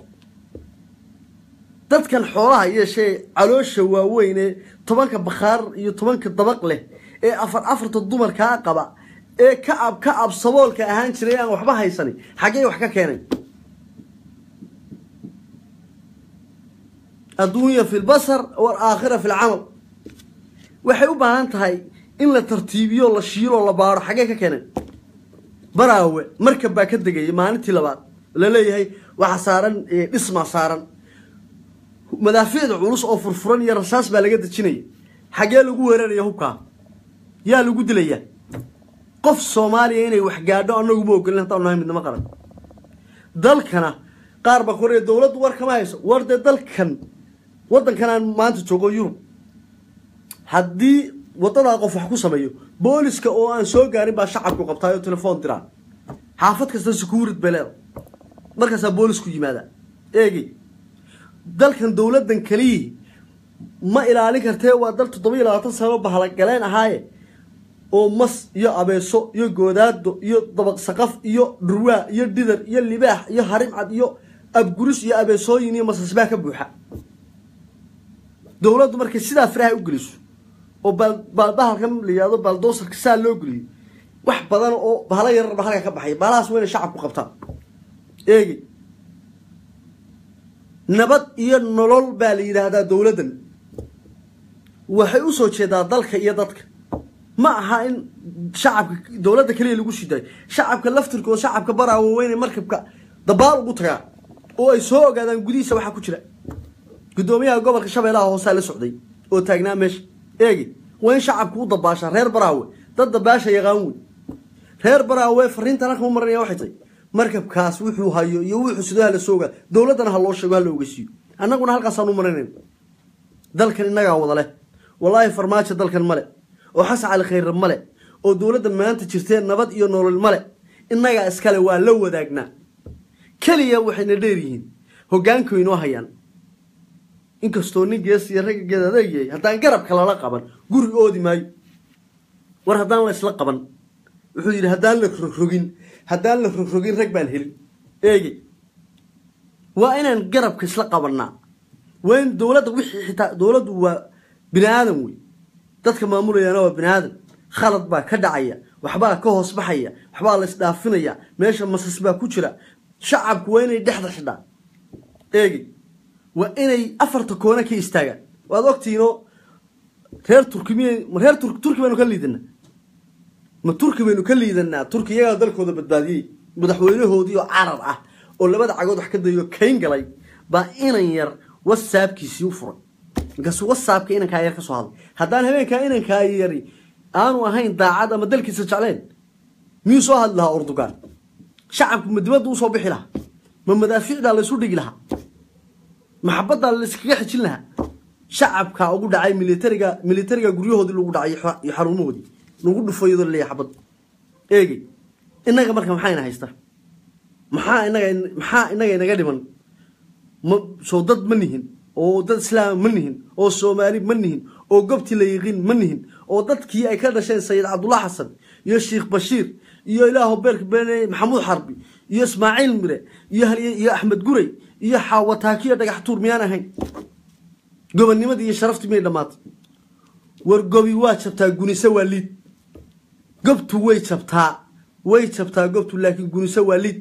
dadkan xoolaha yeeshay caloosha waaweyn ee tobanka bakhaar iyo tobanka dabaq leh ee afar afarta dumarka qaba ee ka ab ka ab saboolka ahaan jiray aan waxba haysan xagee wax ka keenay adduunyo fil basar wal aakhira fil amal waxay u baahan tahay in la tartiibiyo la shiiro la baaro xagee ka keenay baraawe markab baa ka degay maalintii labaad la leeyahay waxa saaran dhisma saaran madaafiicda culus oo furfuran iyo rasaas baa laga dajinay xagee lagu weeraraya hubka yaa lagu dilaya qof Soomaaliya inay wax gaadho anagu ma ogolin inta aan midnimo qaran dalkana qaar ba koreey dawladdu war kama hayso warde dalkan wadankan aan maanta joogo Yurub haddii wadada qof wax ku sameeyo booliska oo aan soo gaarin baa shacabku qabtaayo telefoon diraan xaafad kasta security beleed markaas boolisku yimaada eegi dalkan dawladan kaliya ma ilaalin kartee waa dal toddoba iyo labaatan sano bahala galeen ahaaye oo mas iyo abeeso iyo goodaado iyo dabaq saqaf iyo dhurwaa iyo dhidar iyo libaax iyo harim cad iyo abguris iyo abeesooyin iyo masasbaa ka buuxa dawladdu markay sidaa faraha u geliso oo bal bahalkan liyaado baldoosarka saa loo geliyo wax badan oo bahala yar bahalka ka baxay baalaas weyn shacabku qabtaan إيه نبض إيه نلول بالي هذا دولة وحي أسود شيء ده ضلك إيه ضدك ما هاين شعب دولة كلية اللي وش ده شعب كلفتك وشعب كبرها وين مركب ك دبار بطرع أو يسوق هذا الجديد سوى حكوا شلا قدوميها قبل كشبه له هو سال السعودي وتاجنا مش إيه وين شعب كود باشا غير براوي ضد باشا يغاون غير براوي فرين تراكم مرة واحدة مركب كاس وحو هاي يوحو سدها للسوق دولتنا هالله شغال لو قسيو أنا قلنا هالقا صانو مرنين ذلك النجا وضله والله فرماش ذلك الملأ وحس على خير الملأ ودولة ما أنت تشتين نبض ينور الملأ النجا إسكالوا لو ذاقنا كلية وحنا ديرين هو جانكو ينوهيان إنك ستوني جيس يرجع كذا ذي هتان قرب كلا لقبا قري أودي ماي ور هتان لا يسلقبا وحدي هتان لك رخرجين هتان لك رخرجين ركب الهيل إيجي وأنا نقرب كسلقبنا وين دولة وحي حتى دولة وبني آدم وي تذكر مأمور يا نوى بني آدم خلط با كدعية وحبا كهوس بحية وحبا الاستافنية ماشي مسسبا كوشرا شعب كوين يدحضر حدا إيجي وإني أفرت كونا كي استاجا وأدوكتينو هير تركيا هير ترك تركيا منو كليدنا ما تركيا منو كليدنا تركيا ذلك هذا بدادي مدحوينه هو ديو عرض أه ولا بدأ عقود حكي ديو كين قلي بإنا ير والساب كيس يفرق قص والساب كإنا كاير كسوهاد هدان هبين كإنا كايري أنا وهين ضاعد ما دلك يسجعلين مين سوهاد لها أردوغان شعب مدبد وصوبح لها من مدافع ده اللي سودي لها محبة اللي سكيح لها شعب كأقول دعي ميليتريجا ميليتريجا جريه هذي اللي دعي يحرموه دي نقول فيض اللي يحبط إيه إنك مركب محاينا هيستر محا إنك محا إنك إنك دائما صودت منهن أو ضد إسلام منهن أو سومالي منهن أو قبتي ليغين منهن أو ضد كي أي كذا شيء سيد عبد الله حسن يا الشيخ بشير يا إله بارك بين محمود حربي يا إسماعيل مرة يا يا أحمد قري يا حاوتاكية دقح تور ميانا هين قبل نمدي شرفت مين لمات ورقبي واتشبتا قوني سوى ليد قبتو ويتشبتا ويتشبتا قبتو لكن قوني سوى ليد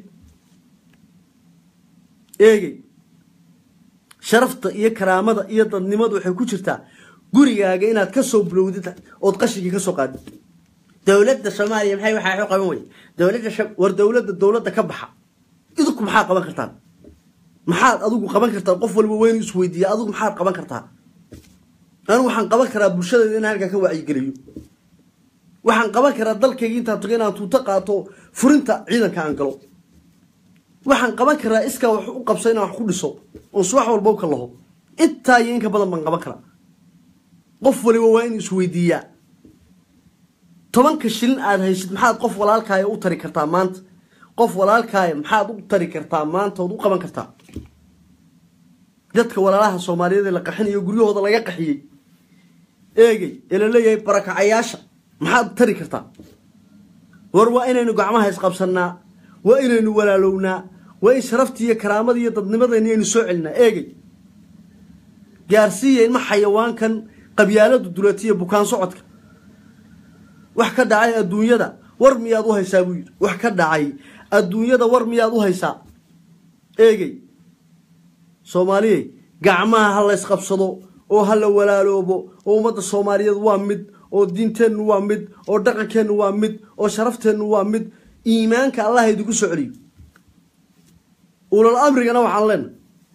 إيجي شرفت إيه كرامة إيه ضنمد وحكو جرتا قريقا إنها تكسو بلودتها وتقشي كسو قاد دولة الصومالية محي وحا حقا موي دولة الشب ور دولة الدولة كبحة إذوك محا قبان كرتان محا أذوك قبان كرتان قف والوين سويدية أذوك محا قبان كرتان أنا وحان قبان كرا بلشدة إنها هلقا كوعي قريو وحان قبان كرا دالك إنتا تغينا توتقاتو فرنتا عيدا كان قلو وحان قبان كرا إسكا وحقوق بسينا وحقود الصوب ونصواح والبوك الله إنتا ينك بدل من قبان كرا قف والوين سويدية طبعاً كشلين أنا هيشد محاد قف ولا الكاي أو تري كرتامانت قف ولا الكاي محاد أو تري كرتامانت ودو قبان كرتام جدك ولا لها الصوماليين اللي قحني يقولوا هذا لا يقحي إيجي إلى اللي يبرك عياشة محاد تري كرتام وروا إنا نقع معها يسقبسنا وإنا نولا لونا وإن شرفتي كرامة يضد نمضي إني نسوعلنا إيجي جارسية ما حيوان كان قبيلة الدولتية بكان صعدك وحكا دعاي الدنيا دا ورمي أدوها يساوير وحكا دعاي الدنيا دا ورمي أدوها يسا إيجي صومالي قعماها هلا يسقبصدو أو هلا ولا لوبو أو مدى الصومالية وامد أو دينتين وامد أو دقاكين وامد أو شرفتين وامد إيمانك الله يدقو سعري أولا الأمر ينوح لنا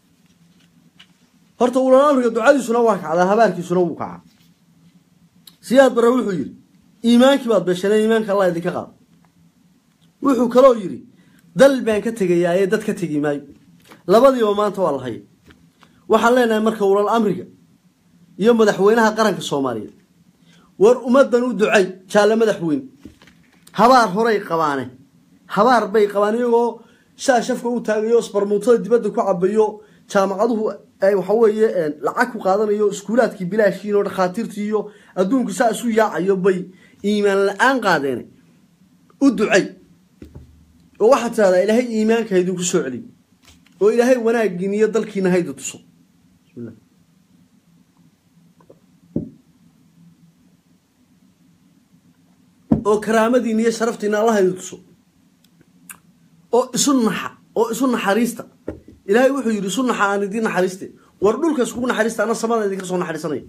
هرتا أولا الأمر يدعالي سنوحك على هباركي سنوحك سياد بروحو يري إيمانك بعد بشنا إيمانك الله يديك قال وحو كلو يري دل بين كتجي يا دت كتجي ماي لبضي وما أنت والله هي وحلينا مركب ولا الأمريكا يوم مدحوينها قرن في الصومالية ورمدنا دعي شال مدحوين هبار هري قوانه هبار بي قوانه و شاشفك وتاجيو سبرموتة دبده كعبيو جامعته أي وحوي لعك وقادنا سكولات كي بلا شيء نور خاطرتيو أدونك ساسو يا عيوبي إيمان الآن قادين ودعي وواحد هذا إلهي إيمانك هيدوك سعلي وإلهي وانا جنيه ضلك هيدو تصو بسم الله وكرامة دينية شرفت إن الله هيدو تصو أو سنحة oo isu naxariista ilaahay wuxuu yiri isu naxaan idin naxariiste war dhulka isku naxariista ana samada idinka soo naxariisanay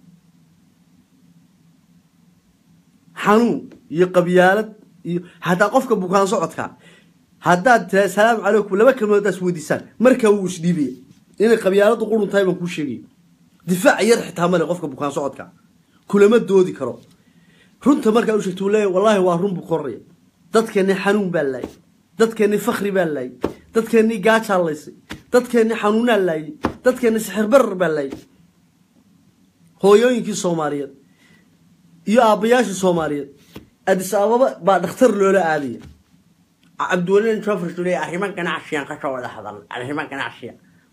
xanuun iyo qabyaalad iyo hadaa qofka bukaan socodka hadaa salaam calaykum laba kalmood as weydiisaan marka uu isdhiibay in qabyaaladu qurun tahay baan ku sheegay difaac yar xitaa male qofka bukaan socodka kulama doodi karo runta marka uu sheegto leeyahay wallahi waa run bu qorray dadkeena xanuun baa laay dadkeena fakhri baa laay dadkeena gaaja laysay dadkeena xanuuna laay dadkeena sixir bar baa laay hooyooyinkii Soomaaliyeed iyo aabayaashii Soomaaliyeed Addis Ababa baa dhakhtar loola aadiyay Abdullahi Jafar Sule arrimaha ganacsiga ka soo wada hadal arrimaha ganacsiga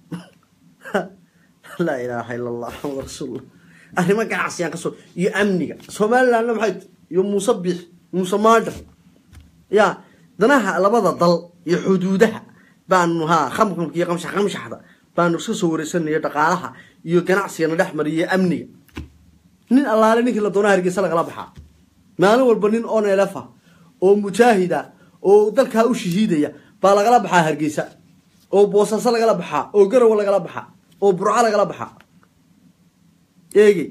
la ilaaha illa allah muhammad rasuul arrimaha ganacsiga ka soo iyo amniga Soomaaliland maxay iyo musabbix musamaad ya danaha labada dal iyo xuduudaha baanu ha khamkum iyo qamsha qamshaxda baanu soo soo wareysanayo dhaqaalaha iyo ganacsiga dhaxmariyo amniga nin allaale ninkii la doonayo Hargeysa laga baxaa maalin walba nin oo neelafa oo mujaahida oo dalka u shahiidaya baa laga baxaa Hargeysa oo boosaaso laga baxaa oo garow laga baxaa oo burca laga baxaa eegi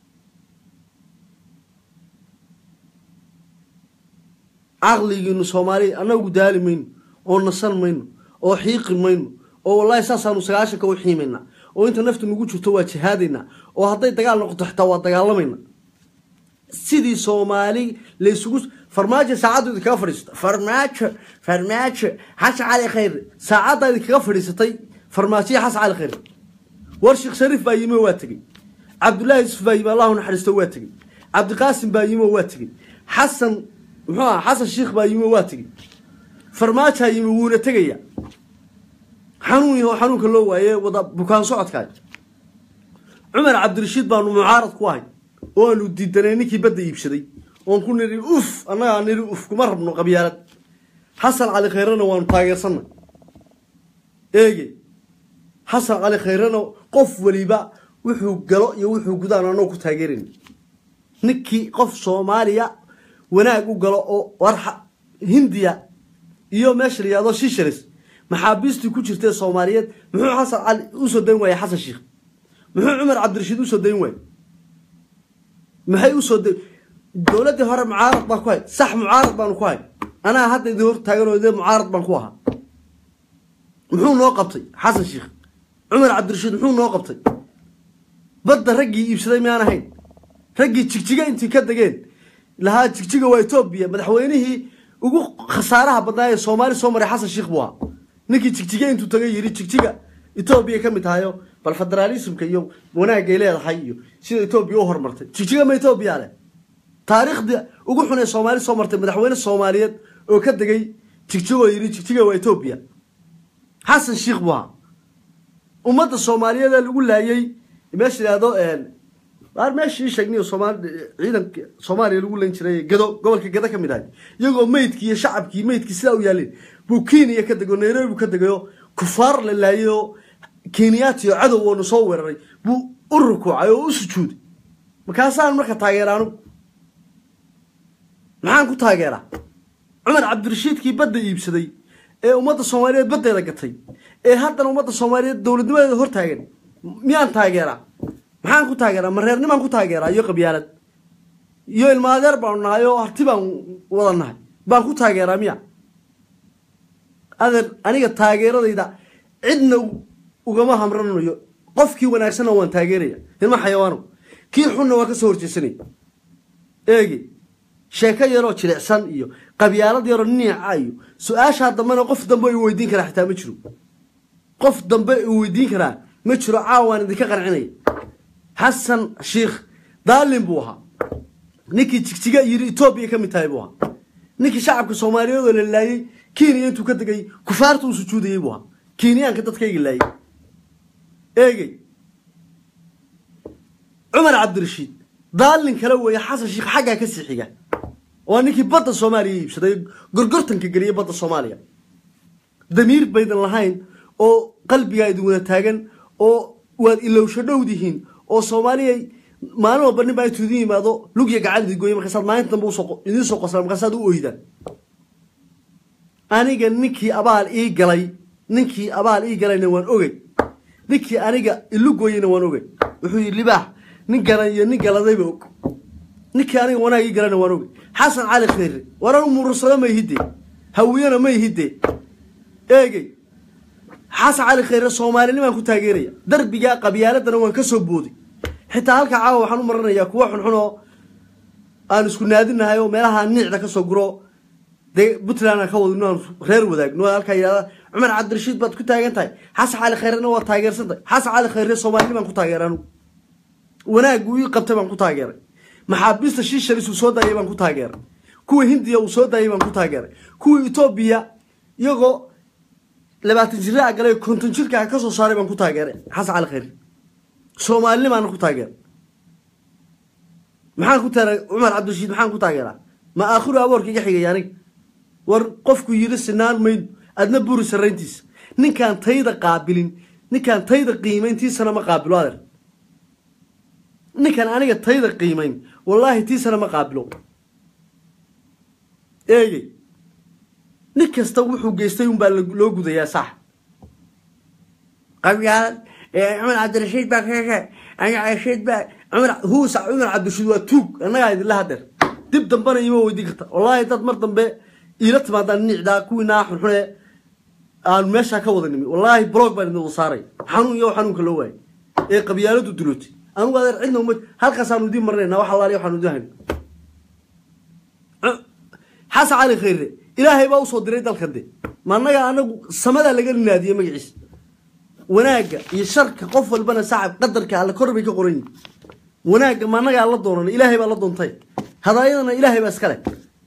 aqligiinu Soomaali anagu daalimin oo nasan mayno oo xiiqimayno oo wallahi saasaanu sagaashanka u xiimayna oo inta naftu nagu jirto waa jihaadina oo haday dagaal noqoto xitaa waa dagaalamayna sidii Soomaali la isugu farmaajo saacadu ka fadhiisto farmaajo farmaajo xas cali khayr saacada ka fadhiisatay farmaajo xas cali khayr war Sheekh Sharif baa yimo waa tagay Abdullahi Isfay baa Allahu naxariisto waa tagay Abdi Qaasim baa yimo waa tagay Xasan muxuu Xasan Sheekh baa yimo waa tagay farmaajo yimo wuuna tagaya xanuun iyo xanuunka loo waayay wada bukaan socodka Umar Abdirashiid baa mucaarad ku ahay oo aanu diidanay ninkii badda iibsaday oo ku niri uf anaga niri uf kuma rabno qabyaalad Xasan Cali Khayrana waan taageersanay eege Xasan Cali Khayrana qof waliba wuxuu galo iyo wuxuu gudaan anoo ku taageerin ninkii qof Soomaaliya wanaag u galo oo warxa Hindiya iyo meesha riyado shishiris maxaabiistii ku jirtay Soomaaliyeed muxuu Xasan Cali u soo dayn waayay Xasan Sheekh muxuu Umar Abdirashiid u soo dayn waayay maxay u soo day dawladda hore mucaarad baa ku hay sax mucaarad baan ku hay ana hadda idin hor taaganooday mucaarad baan ku ahaa muxuu noo qabtay Xasan Sheekh Umar Abdirashiid muxuu noo qabtay badda raggii iibsaday ma ahayn raggii jigjiga intii ka dageen laha jigjiga waa Itoobiya madaxweynihii ugu khasaaraha badnaa ee Soomaali soo maray Xasan Sheekh buu ninkii jigjiga intuu tagay yiri jigjiga Itoobiya ka mid tahayo bal federalismka iyo wanaagga leedahay iyo sida Itoobiya u hormartay jigjiga ma Itoobiya leh taariikhda ugu xun ee Soomaali soo martay madaxweyne Soomaaliyeed oo ka dagay jigjiga yiri jigjiga waa Itoobiya Xasan Sheekh buu ummadda Soomaaliyeed lagu laayay meesha yiraahdo een baar meeshii sheegnay Soomaali ciidanka Soomaaliya lagu leen jiray gado gobolka gada kamid ah iyagoo meydkii iyo shacabkii meydkii sida u yaaleen buu Kenya ka dago Nairobi ka dagayo kufaar la laayo Kenyaati iyo cadow oo soo weeraray buu u rukuucay oo u sujuuday markaasaan marka taageeraano maxaan ku taageeraa Umar Abdirashiid kii badda iibsaday ee ummadda Soomaaliyeed baddeeda gatay ee haddana ummadda Soomaaliyeed dawladnimadeeda hor taagan miyaan taageeraa maxaan ku taageeraa mareernimaan ku taageeraa iyo qabyaalad iyo ilmaadeer baan nahay oo harti baan wadanahay baan ku taageeraa miya adeer aniga taageeradayda cidna ugama hamranayo qofkii wanaagsan waan taageeraya ilma xayawaano kii xunna waa ka soo horjeesanay eegi sheeka yaro jilicsan iyo qabyaalad yaro niica iyo su'aasha dambana qof dambe uu weydiin kara xitaa ma jiro qof dambe uu weydiin kara ma jiro caawaan idinka qarcinay Xasan Sheekh daalin buu ahaa ninkii jigjiga yiri Itoobiya ka mid tahay buu ahaa ninkii shacabka Soomaaliyeed oo la laayay Kenya intuu ka dagay kufaartu u sujuudayay buu ahaa Kenyaanka dadkayga laayay eegi Umar Abdirashiid daalin kala weeye Xasan Sheekh xagga ka sixiga oo ninkii badda Soomaaliya iibsaday gorgortanka galiyay badda Soomaaliya damiir baydan lahayn oo qalbiga idin wada taagan oo waad ilowsho dhowdihiin oo Soomaaliya maalin walba nin baa tuudin yimaado lug iyo gacan idin gooyay markaas maalinta dambe u soo idin soo qosla markaas aad u ooydan aniga ninkii abaal ii galay ninkii abaal ii galayna waan ogay ninkii aniga ilu gooyayna waan ogay wuxuu yiri libaax nin galan iyo nin galadayba og ninkii aniga wanaag ii galayna waan ogay xasan cali khayre waran murursada ma hidde hawiyana ma hidde eegay xasan cali khayre Soomaaliyeed ku taageeraya darbiga qabyaaladana waan ka soo boodi xitaa halka caawa waxaan u maranayaa kuwa xun xun aan isku naadinahay oo meelaha nicda ka soo guro de Puntland ka wadno reer wadaagno halka yiraahdo Umar Cabdirashiid baad ku taagan tahay xasan cali khayrna waa taageersantay xasan cali khayre Soomaaliyeed baan ku taageerano wanaag uu qabtay baan ku taageeray maxaabista shiishada uu soo daayay baan ku taageeray kuwa Hindiya uu soo daayay baan ku taageeray kuwa Ethiopia iyagoo labaatan jir ah galay konton jirka ka soo saaray baan ku taageeray xasan cali khayre Soomaaliyeed baan ku taageeray maxaan ku taageeray Umar Cabdirashiid maxaan ku taageeray ma aakhiru aborka iga xigay aniga war qofku yiri sinaan mayn adna buuri sareyntiis ninkan tayda qaabilin ninkan tayda qiimeyntiisana ma qaabilo adeer ninkan aniga tayda qiimeyn wallahi tiisana ma qaabilo eegi ninkasta wuxuu geystay un baa loo gudayaa sax qabyaalad ee Umar Cabdirashiid baa ka ka aniga Cabdirashiid baa Umar huusa Umar Cabdirashiid waa tuug anaga idin la hadeer dib dambana ima weydiin karta wallahi dad mar dambe ila timaadaan nicda kuwina xunxune aan meesha ka wada nimi wallahi blog baan idin saaray xanuun iyo xanuunka loo waayay ee qabyaaladu dulootay anigu adeer cidna uma halkaas aan u diin marnayna waxa la waxaan u dahayn xasan cali khayre ilaahay baa u soo diray dalkade ma anaga anagu samada laga naadiyo magaciis wanaaga iyo sharka qof walbana saacib qadarka alla korbay ka qoran wanaaga ma anaga alla doonan ilaahay baa la doontay hadaayadana ilaahay baa iska leh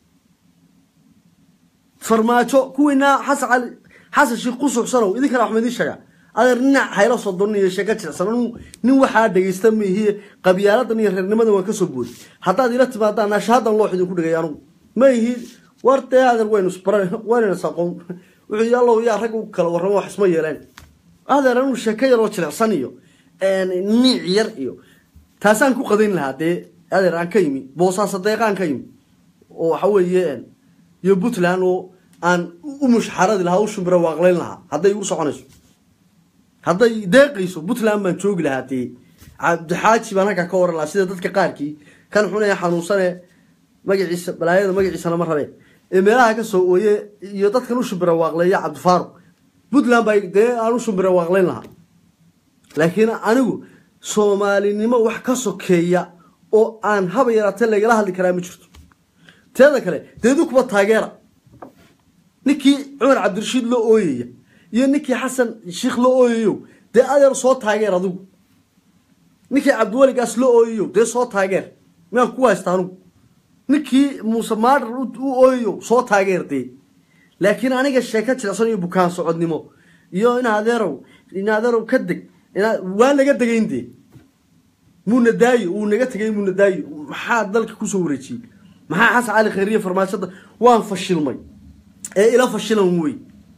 farmaajo kuwina xasan cali xasan sheekh qusuxsanow idinka Axmed Ishaga adeer ninac haylo soo dooniyo sheeka jirsan nin waxa dhageystay mihi qabyaaladdan iyo reernimada waan ka soo boodi hadaad ila timaadaan ashaadan loo xidin ku dhigay anigu ma yihi warta adeer waynu isbaray wayna saqoon wuxuu yaallo yaa rag u kala warramo wax isma yeeleen adeer anu sheeka yar oo jirsan iyo een niic yar iyo taasaan ku qadayn lahaa de adeer aan ka yimi boosaas deeqaan ka yimi oo waxa weeyeen iyo Puntland oo aan u mushxarad lahaa u shumbira waaqleyn lahaa haday u soconayso haday deeqayso Puntland baan joogi lahaa tii Cabdi Xaaji baan halka ka waran lahaa sida dadka qaarkii kan xunay xanuunsan magaciisa balaayada magaciisa lama rabay ee meelaha ka soo ooyay iyo dadkan u shumbira waaqleeya Cabdi Faaro Puntland bay de aan u shumbira waaqleyn lahaa laakiin anigu Soomaalinimo wax ka sokeeya oo aan haba yaraatay laga hadli karaa ma jirto teeda kale deedu kuba taageera ninkii Umar Cabdirashiid loo ooyay iyo ninkii Xasan Sheekh loo ooyayo de adeer soo taageer adigu ninkii Cabdiwali gaas loo ooyayo de soo taageer ma ku haystaan ninkii Muuse Maadar u ooyayo soo taageertay laakiin aniga sheeka jirsan iyo bukaan socodnimo iyo in adeerow in adeerow ka deg waa laga dageeyay munadaayi uu naga tagay munadaayi maxaa dalka ku soo wareejiyay maxaa xasan cali khayriye farmaashada waan fashilmay ee ila fashilan way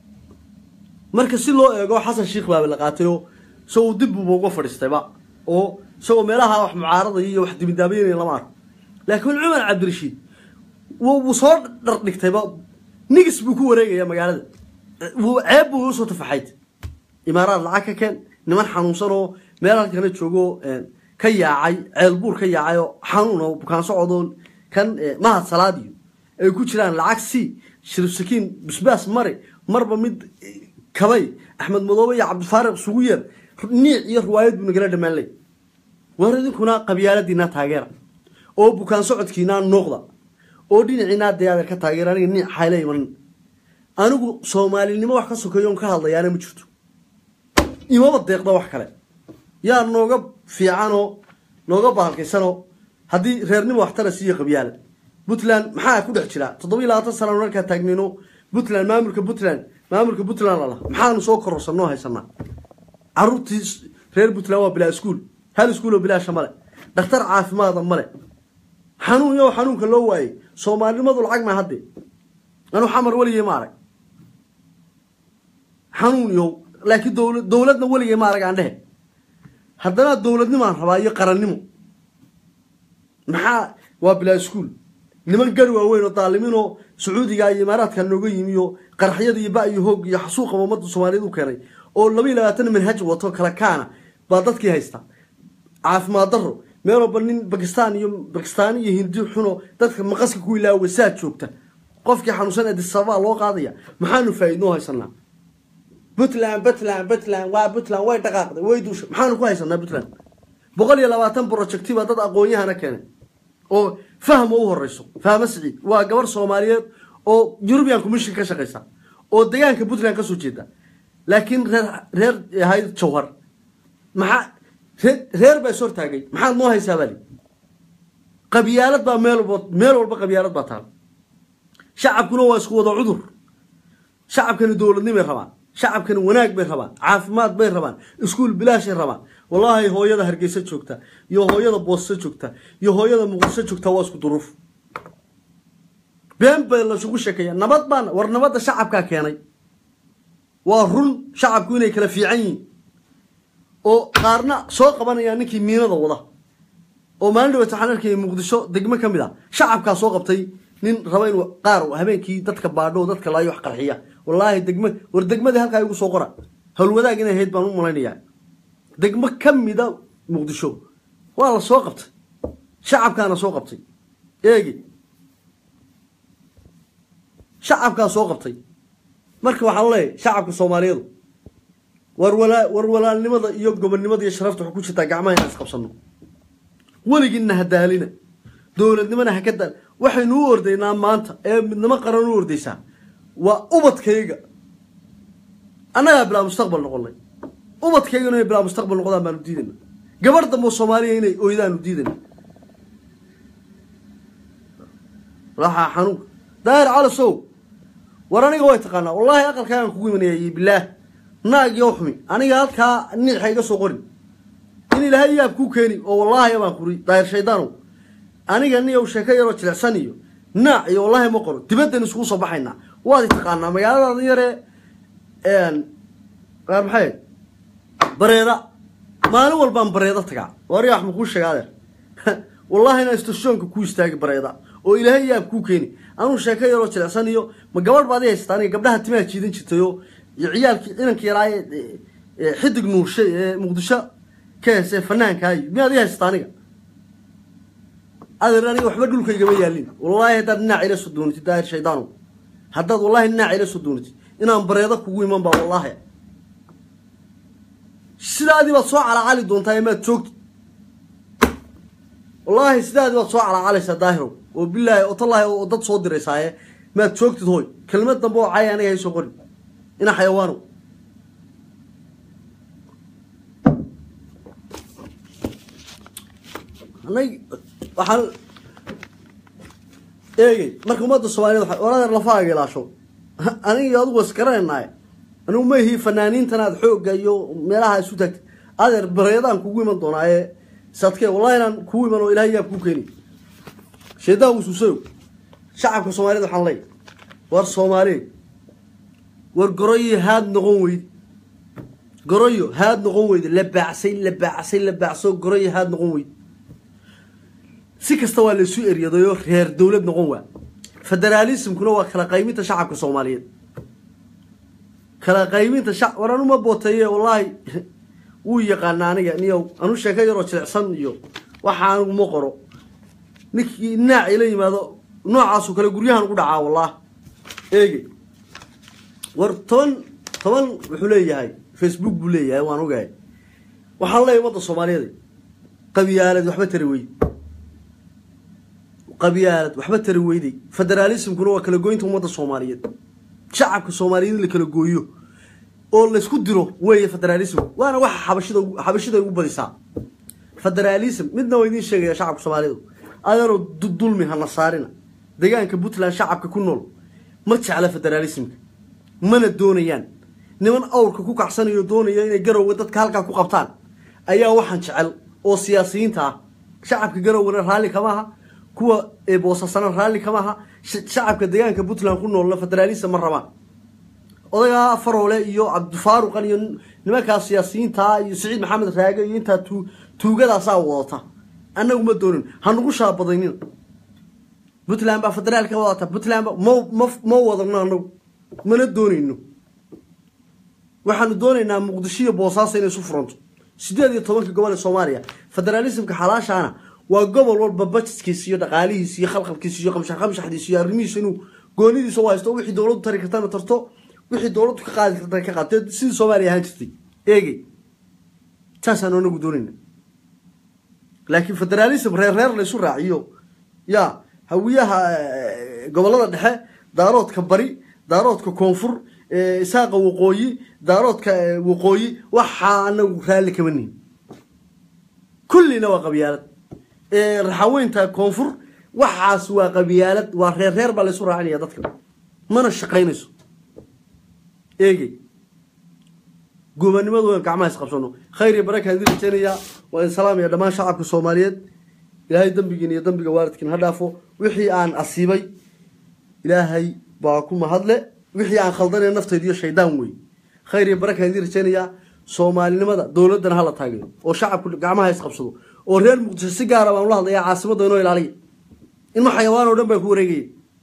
marka si loo eego xasan sheekh baa la qaatay oo soo dib buu uga fadhiistay ba oo soo meelaha wax mucaarada iyo wax dibidaabeeyay lama arko laakiin Umar Cabdirashiid wuu soo dhigtay ba nigis buu ku wareegaya magaalada wuu ceeb buu soo tafaxay imaaraad lacag ka keen niman xanuunsan oo meelaha kale joogo ka yaacay ceel buur ka yaacay oo xanuun oo bukaan socodon kan mahad salaadiyo ay ku jiraan lacag si shirif sakiin bisbaas mari marba mid kabay Axmed Madoobe iyo Cabdi Faariq sugu yeer niic iyo riwaayad buu nagala dhameelay waradina qabyaaladina taageera oo bukaan socodkiina noqda oo dhinacina deegaanka ka taageera aniga niic xaylay man anigu Soomaalinimo wax ka sokeeyo ka hadlayaan ma jirto imaba deeqda wax kale yaa nooga fiicano nooga baalkaysano hadii reernimo wax tara siiyo qabyaalad Puntland maxaa ku dhex jira toddoba iyo labaatan sano marka taagnino Puntland maamulka Puntland maamulka Puntland la maxaanu soo kororsanoo haysanaa arurtii reer Puntland waa bilaa iskuul hal iskuul oo bilaa shamale dhakhtar caafimaad male xanuun iyo xanuunka loo waayay Soomaalinimadu lacag ma hadde anu xamar waliye ma arag xanuun iyo laakiin dawlad dawladna waliye ma arag aan dhahay haddana dawladnimo aan rabaa iyo qarannimo maxaa waa bilaa iskuul niman gar waaweyn oo daalimiin oo Sacuudiga iyo Imaaraadka nooga yimiyo قرحية يبقى يهوج يحسوق ومضى الصوماليين وكاني أو لبي لا تن منهج وتوكل كان بعضك هيستا عارف ما ضره ميرو بنين باكستان يوم باكستاني يهندي حنو تدخل مقصك كويلا وسات شوكته قفك حنوسنا دي الصباح لو قاضية محانو فايدنوها يسنا بطلان بطلان بطلان وا بطلان واي دقاقد واي دوش محانو كو هيسنا بطلان بقول يا لباتن بروجكتي با دد aqoonyahan keenay oo faham oo horeyso faham saciid waa gabar Soomaaliyeed oo European Commission ka shaqeysa oo deegaanka Puntland ka soo jeeda laakiin reer reer hay jawhar maxaa reer bay soo taagay maxaa noo haysaa bali qabiyaalad baa meel walba meel walba qabiyaalad baa taal shacabkuna waa isku wada cudur shacabkana dawladnimo rabaan shacabkana wanaag bay rabaan caafimaad bay rabaan iskuul bilaash ay rabaan wallahi hooyada hargeysa joogta iyo hooyada boosta joogta iyo hooyada muqdisho joogta waa isku duruuf been bay la sugu sheekaya nabad baan war nabada shacabka keenay waa run shacabku inay kala fiican yihiin oo qaarna soo qabanaya ninkii miinada wada oo maalin wada taxanarkii muqdisho degmo kamid ah shacabka soo qabtay nin raba inuu qaar habeenkii dadka baadho dadka laayo wax qarxiya wallahi degmo war degmada halka ay ugu soo qora hal wadaag inay hayd baan u malaynayaa degmo kamida muqdisho waa la soo qabtay shacabkaana soo qabtay eegi shacabka soo qabtay marka waxaan leeyahay shacabka Soomaaliyeed war wala war walaalnimada iyo gobonnimada iyo sharafta waxa ku jirta gacmaha inaan isqabsano waligiina hadaalina dawladnimada hakada waxaynu u ordaynaa maanta ee midnimo qaran u ordaysaa waa ubadkayga anaga bila mustaqbal noqonay ubadkayga inay bila mustaqbal noqdaan baan u diidana gabar dambe Soomaaliya inay ooydaan u diidana raxa xanuun daahir cala sow waraniga way taqaana wallahi aqalkaagan kugu imanayay billaah naag iyo xumi aniga halka nixay iga soo qorin in ilaahay yaab ku keeni oo wallahi baan kuri daahir shaydaano aniga niyo sheekay yaro jilicsan iyo naac iyo wallahi ma qoro dibadda isku soo baxayna waad taqaana magaalada yare een qaar maxay bareeda maalin walba bareeda taga war yaa xmu ku sheegaadeer wallahi ina istaashoonka ku istaagay bareeda oo ilaahay yaab ku keeni anu sheekay yaro jilicsan iyo ma gabadh baad haystaan aniga gabdhaha timaha jiidan jirtayo iyo ciyaalkii inanka yaraay xidig nuurshay ee muqdisho ka heesay fanaanka ay miyaad haystaan aniga هذا راني وحبة دول كي جميع يالين والله هذا الناعي لسدونتي داير شيطانه هذا والله الناعي لسدونتي إنا مبريضك وقوي من با والله السلادي بتصوع على علي دون تايمات شوكت والله السلادي بتصوع على علي سداهرو وبالله وطلع وضد صوت رساية ما تشوكت هوي كلمات نبوع عاي أنا هي شغل إنا حيوانه أنا waxaan eegay marka umada Soomaaliyeed waxa oran la faaqay laasho aniga adigu waskareynay anu ma hi fanaaniintan aad xoog iyo meelaha isu tagtay adeer bareedaan kugu iman doonaaye sadkee wallahi inaan kugu iman oo ilaahay ku keeni sheedaa uu suusayo shacabka Soomaaliyeed waxaan leeyahay war Soomaali war goroyo haad noqon weyd goroyo haad noqon weyd la baacsay la baacsay la baacso goroyo haad noqon weyd si kasta waa la soo eriyadayo reer dawlad noqon waa federalismkuna waa kala qayminta shacabka Soomaaliyeed kala qayminta shacab waranu ma bootaye wallahi uu yaqaan aniga niyo anu sheekay yaro jilicsan iyo waxaan ugu qoro ninkii naac ila yimaado noocaas oo kale guryahan ugu dhacaa wallahi eegi war ton toban wuxuu leeyahay Facebook buu leeyahay waan ogahay waxaan leeyahay wadda Soomaaliyeed qabiyaalad waxba tari weey قبيلة وحبة ترويدي فدراليسم كانوا كلا جوينتهم وضع الصوماليين شعب الصوماليين اللي كانوا جويو أو اللي سكدروا ويا فدراليسم وأنا واحد حبشيد حبشيد يقول بدي ساعة فدراليسم مدنا ويدين شيء يا شعب الصوماليين أنا رو ضد ظلم هالنصارينا دجان كبوت لان شعب ككونول ما على فدراليسم من الدونيان نمن أور كوك أحسن يدونيان يجروا ودت كهالك كوك أبطال أيها واحد شعل أو سياسيين تا شعب كجروا ولا هالي كماها كوا بوصصنا رالي كماها شعب كديان كبوتلان كنا ولا فدراليسم مرة ما أضيع فرولة يو عبد فاروق أن نمك السياسيين تا يسعيد محمد راجع ينتا تو توجد أصواتها أنا وما دورن هنقول شاب بضينين بوتلان بفدرال كواتا بوتلان مو مو مو وضعنا نو mana doonayno waxaanu doonaynaa muqdisho iyo boosaaso inay isu furanto sideed iyo tobanka gobol ee Soomaaliya federalismka xalaashaana waa gobol walba budgetkiisa iyo dhaqaalihiisa iyo khalkhalkiisa iyo qamshax qamshaxdiisa iyo arrimihiisa inuu goonidiisa u haysto wixii dawladdu tari kartana tarto wixii dawladdu ka qaadi kartana ka qaatay sidii Soomaaliya ahaan jirtay eegay taasaan anagu doonayna laakiin federalism reer reer la isu raaciyo ya hawiyaha gobolada dhexe daaroodka bari daaroodka koonfur isaaqa waqooyi daaroodka waqooyi waxa anagu raali kama nihin kullina waa qabyaalad ee raxaweynta koonfur waxaas waa qabyaalad waa reer reer baa la isu raacinaya dadka mana shaqaynayso eegay gobonimadu waa gacmaha is qabsano khayr iyo baraka hadii rajeenaya waa salaam iyo dhamaan shacabka Soomaaliyeed ilaahay dambigiina iyo dambiga waalidkiina ha dhaafo wixii aan asiibay ilaahay baa ku mahadle wixii aan khaldanay naftayda iyo shaydaan way khayr iyo baraka hadii rajeenaya Soomaalinimada dawladana hala taageero oo shacabku gacmaha is qabsado oo reer Muqdisho si gaar ah aan la hadlayaa caasimadda inoo ilaaliyo in ma xayawaan oo dhan bay ku wareegay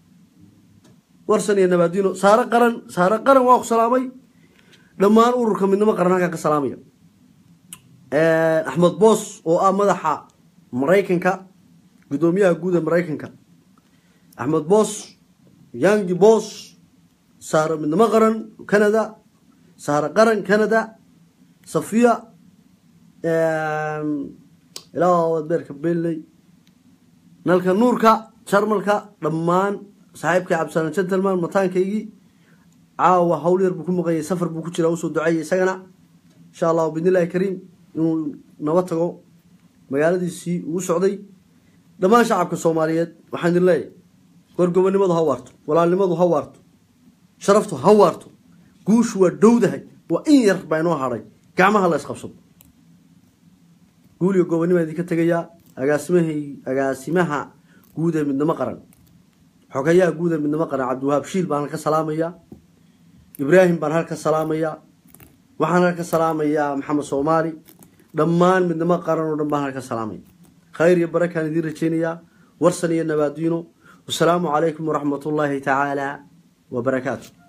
warsan iyo nabaadiino saara qaran saara qaran waa ku salaamay dhamaan ururka midnimo qaranka ka salaamaya ee Ahmed Boss oo ah madaxa Mareykanka gudoomiyaha guud ee Mareykanka Ahmed Boss Young Boss saara midnimo qaran Canada saara qaran Canada Sofia ee ilaa wadbarka Belley nalka nuurka jarmalka dhamaan saaxiibka Cabsan Gentleman mataankaygii caawa hawl yar buu ku maqayay safar buu ku jiraa oo soo duceeyay isagana insha Allah bidnillaahi kariim inuu nabad tago magaaladiisii uu socday dhamaan shacabka Soomaaliyeed waxaan leeyahay gorgobonimadu ha waarto walaalnimadu ha waarto sharaftu ha waarto guushu waa dhowdahay waa in yar baa inoo haray gacmaha la isqabsado guuliyo gobonimada ka tagaya agaasimaha agaasimaha guud ee midnimo qaran xogayaha guud ee midnimo qaran Cabdiwahaab Shiil baan ka salaamaya Ibrahim baan halka salaamaya waxaan halka salaamaya Maxamed Soomaali dhamaan midnimo qaran oo dhan baan halka salaamaya khayr iyo baraka idin rajeynaya warsan iyo nabaadiino wassalaamu calaykum waraxmatullaahi tacaala wa barakaatuh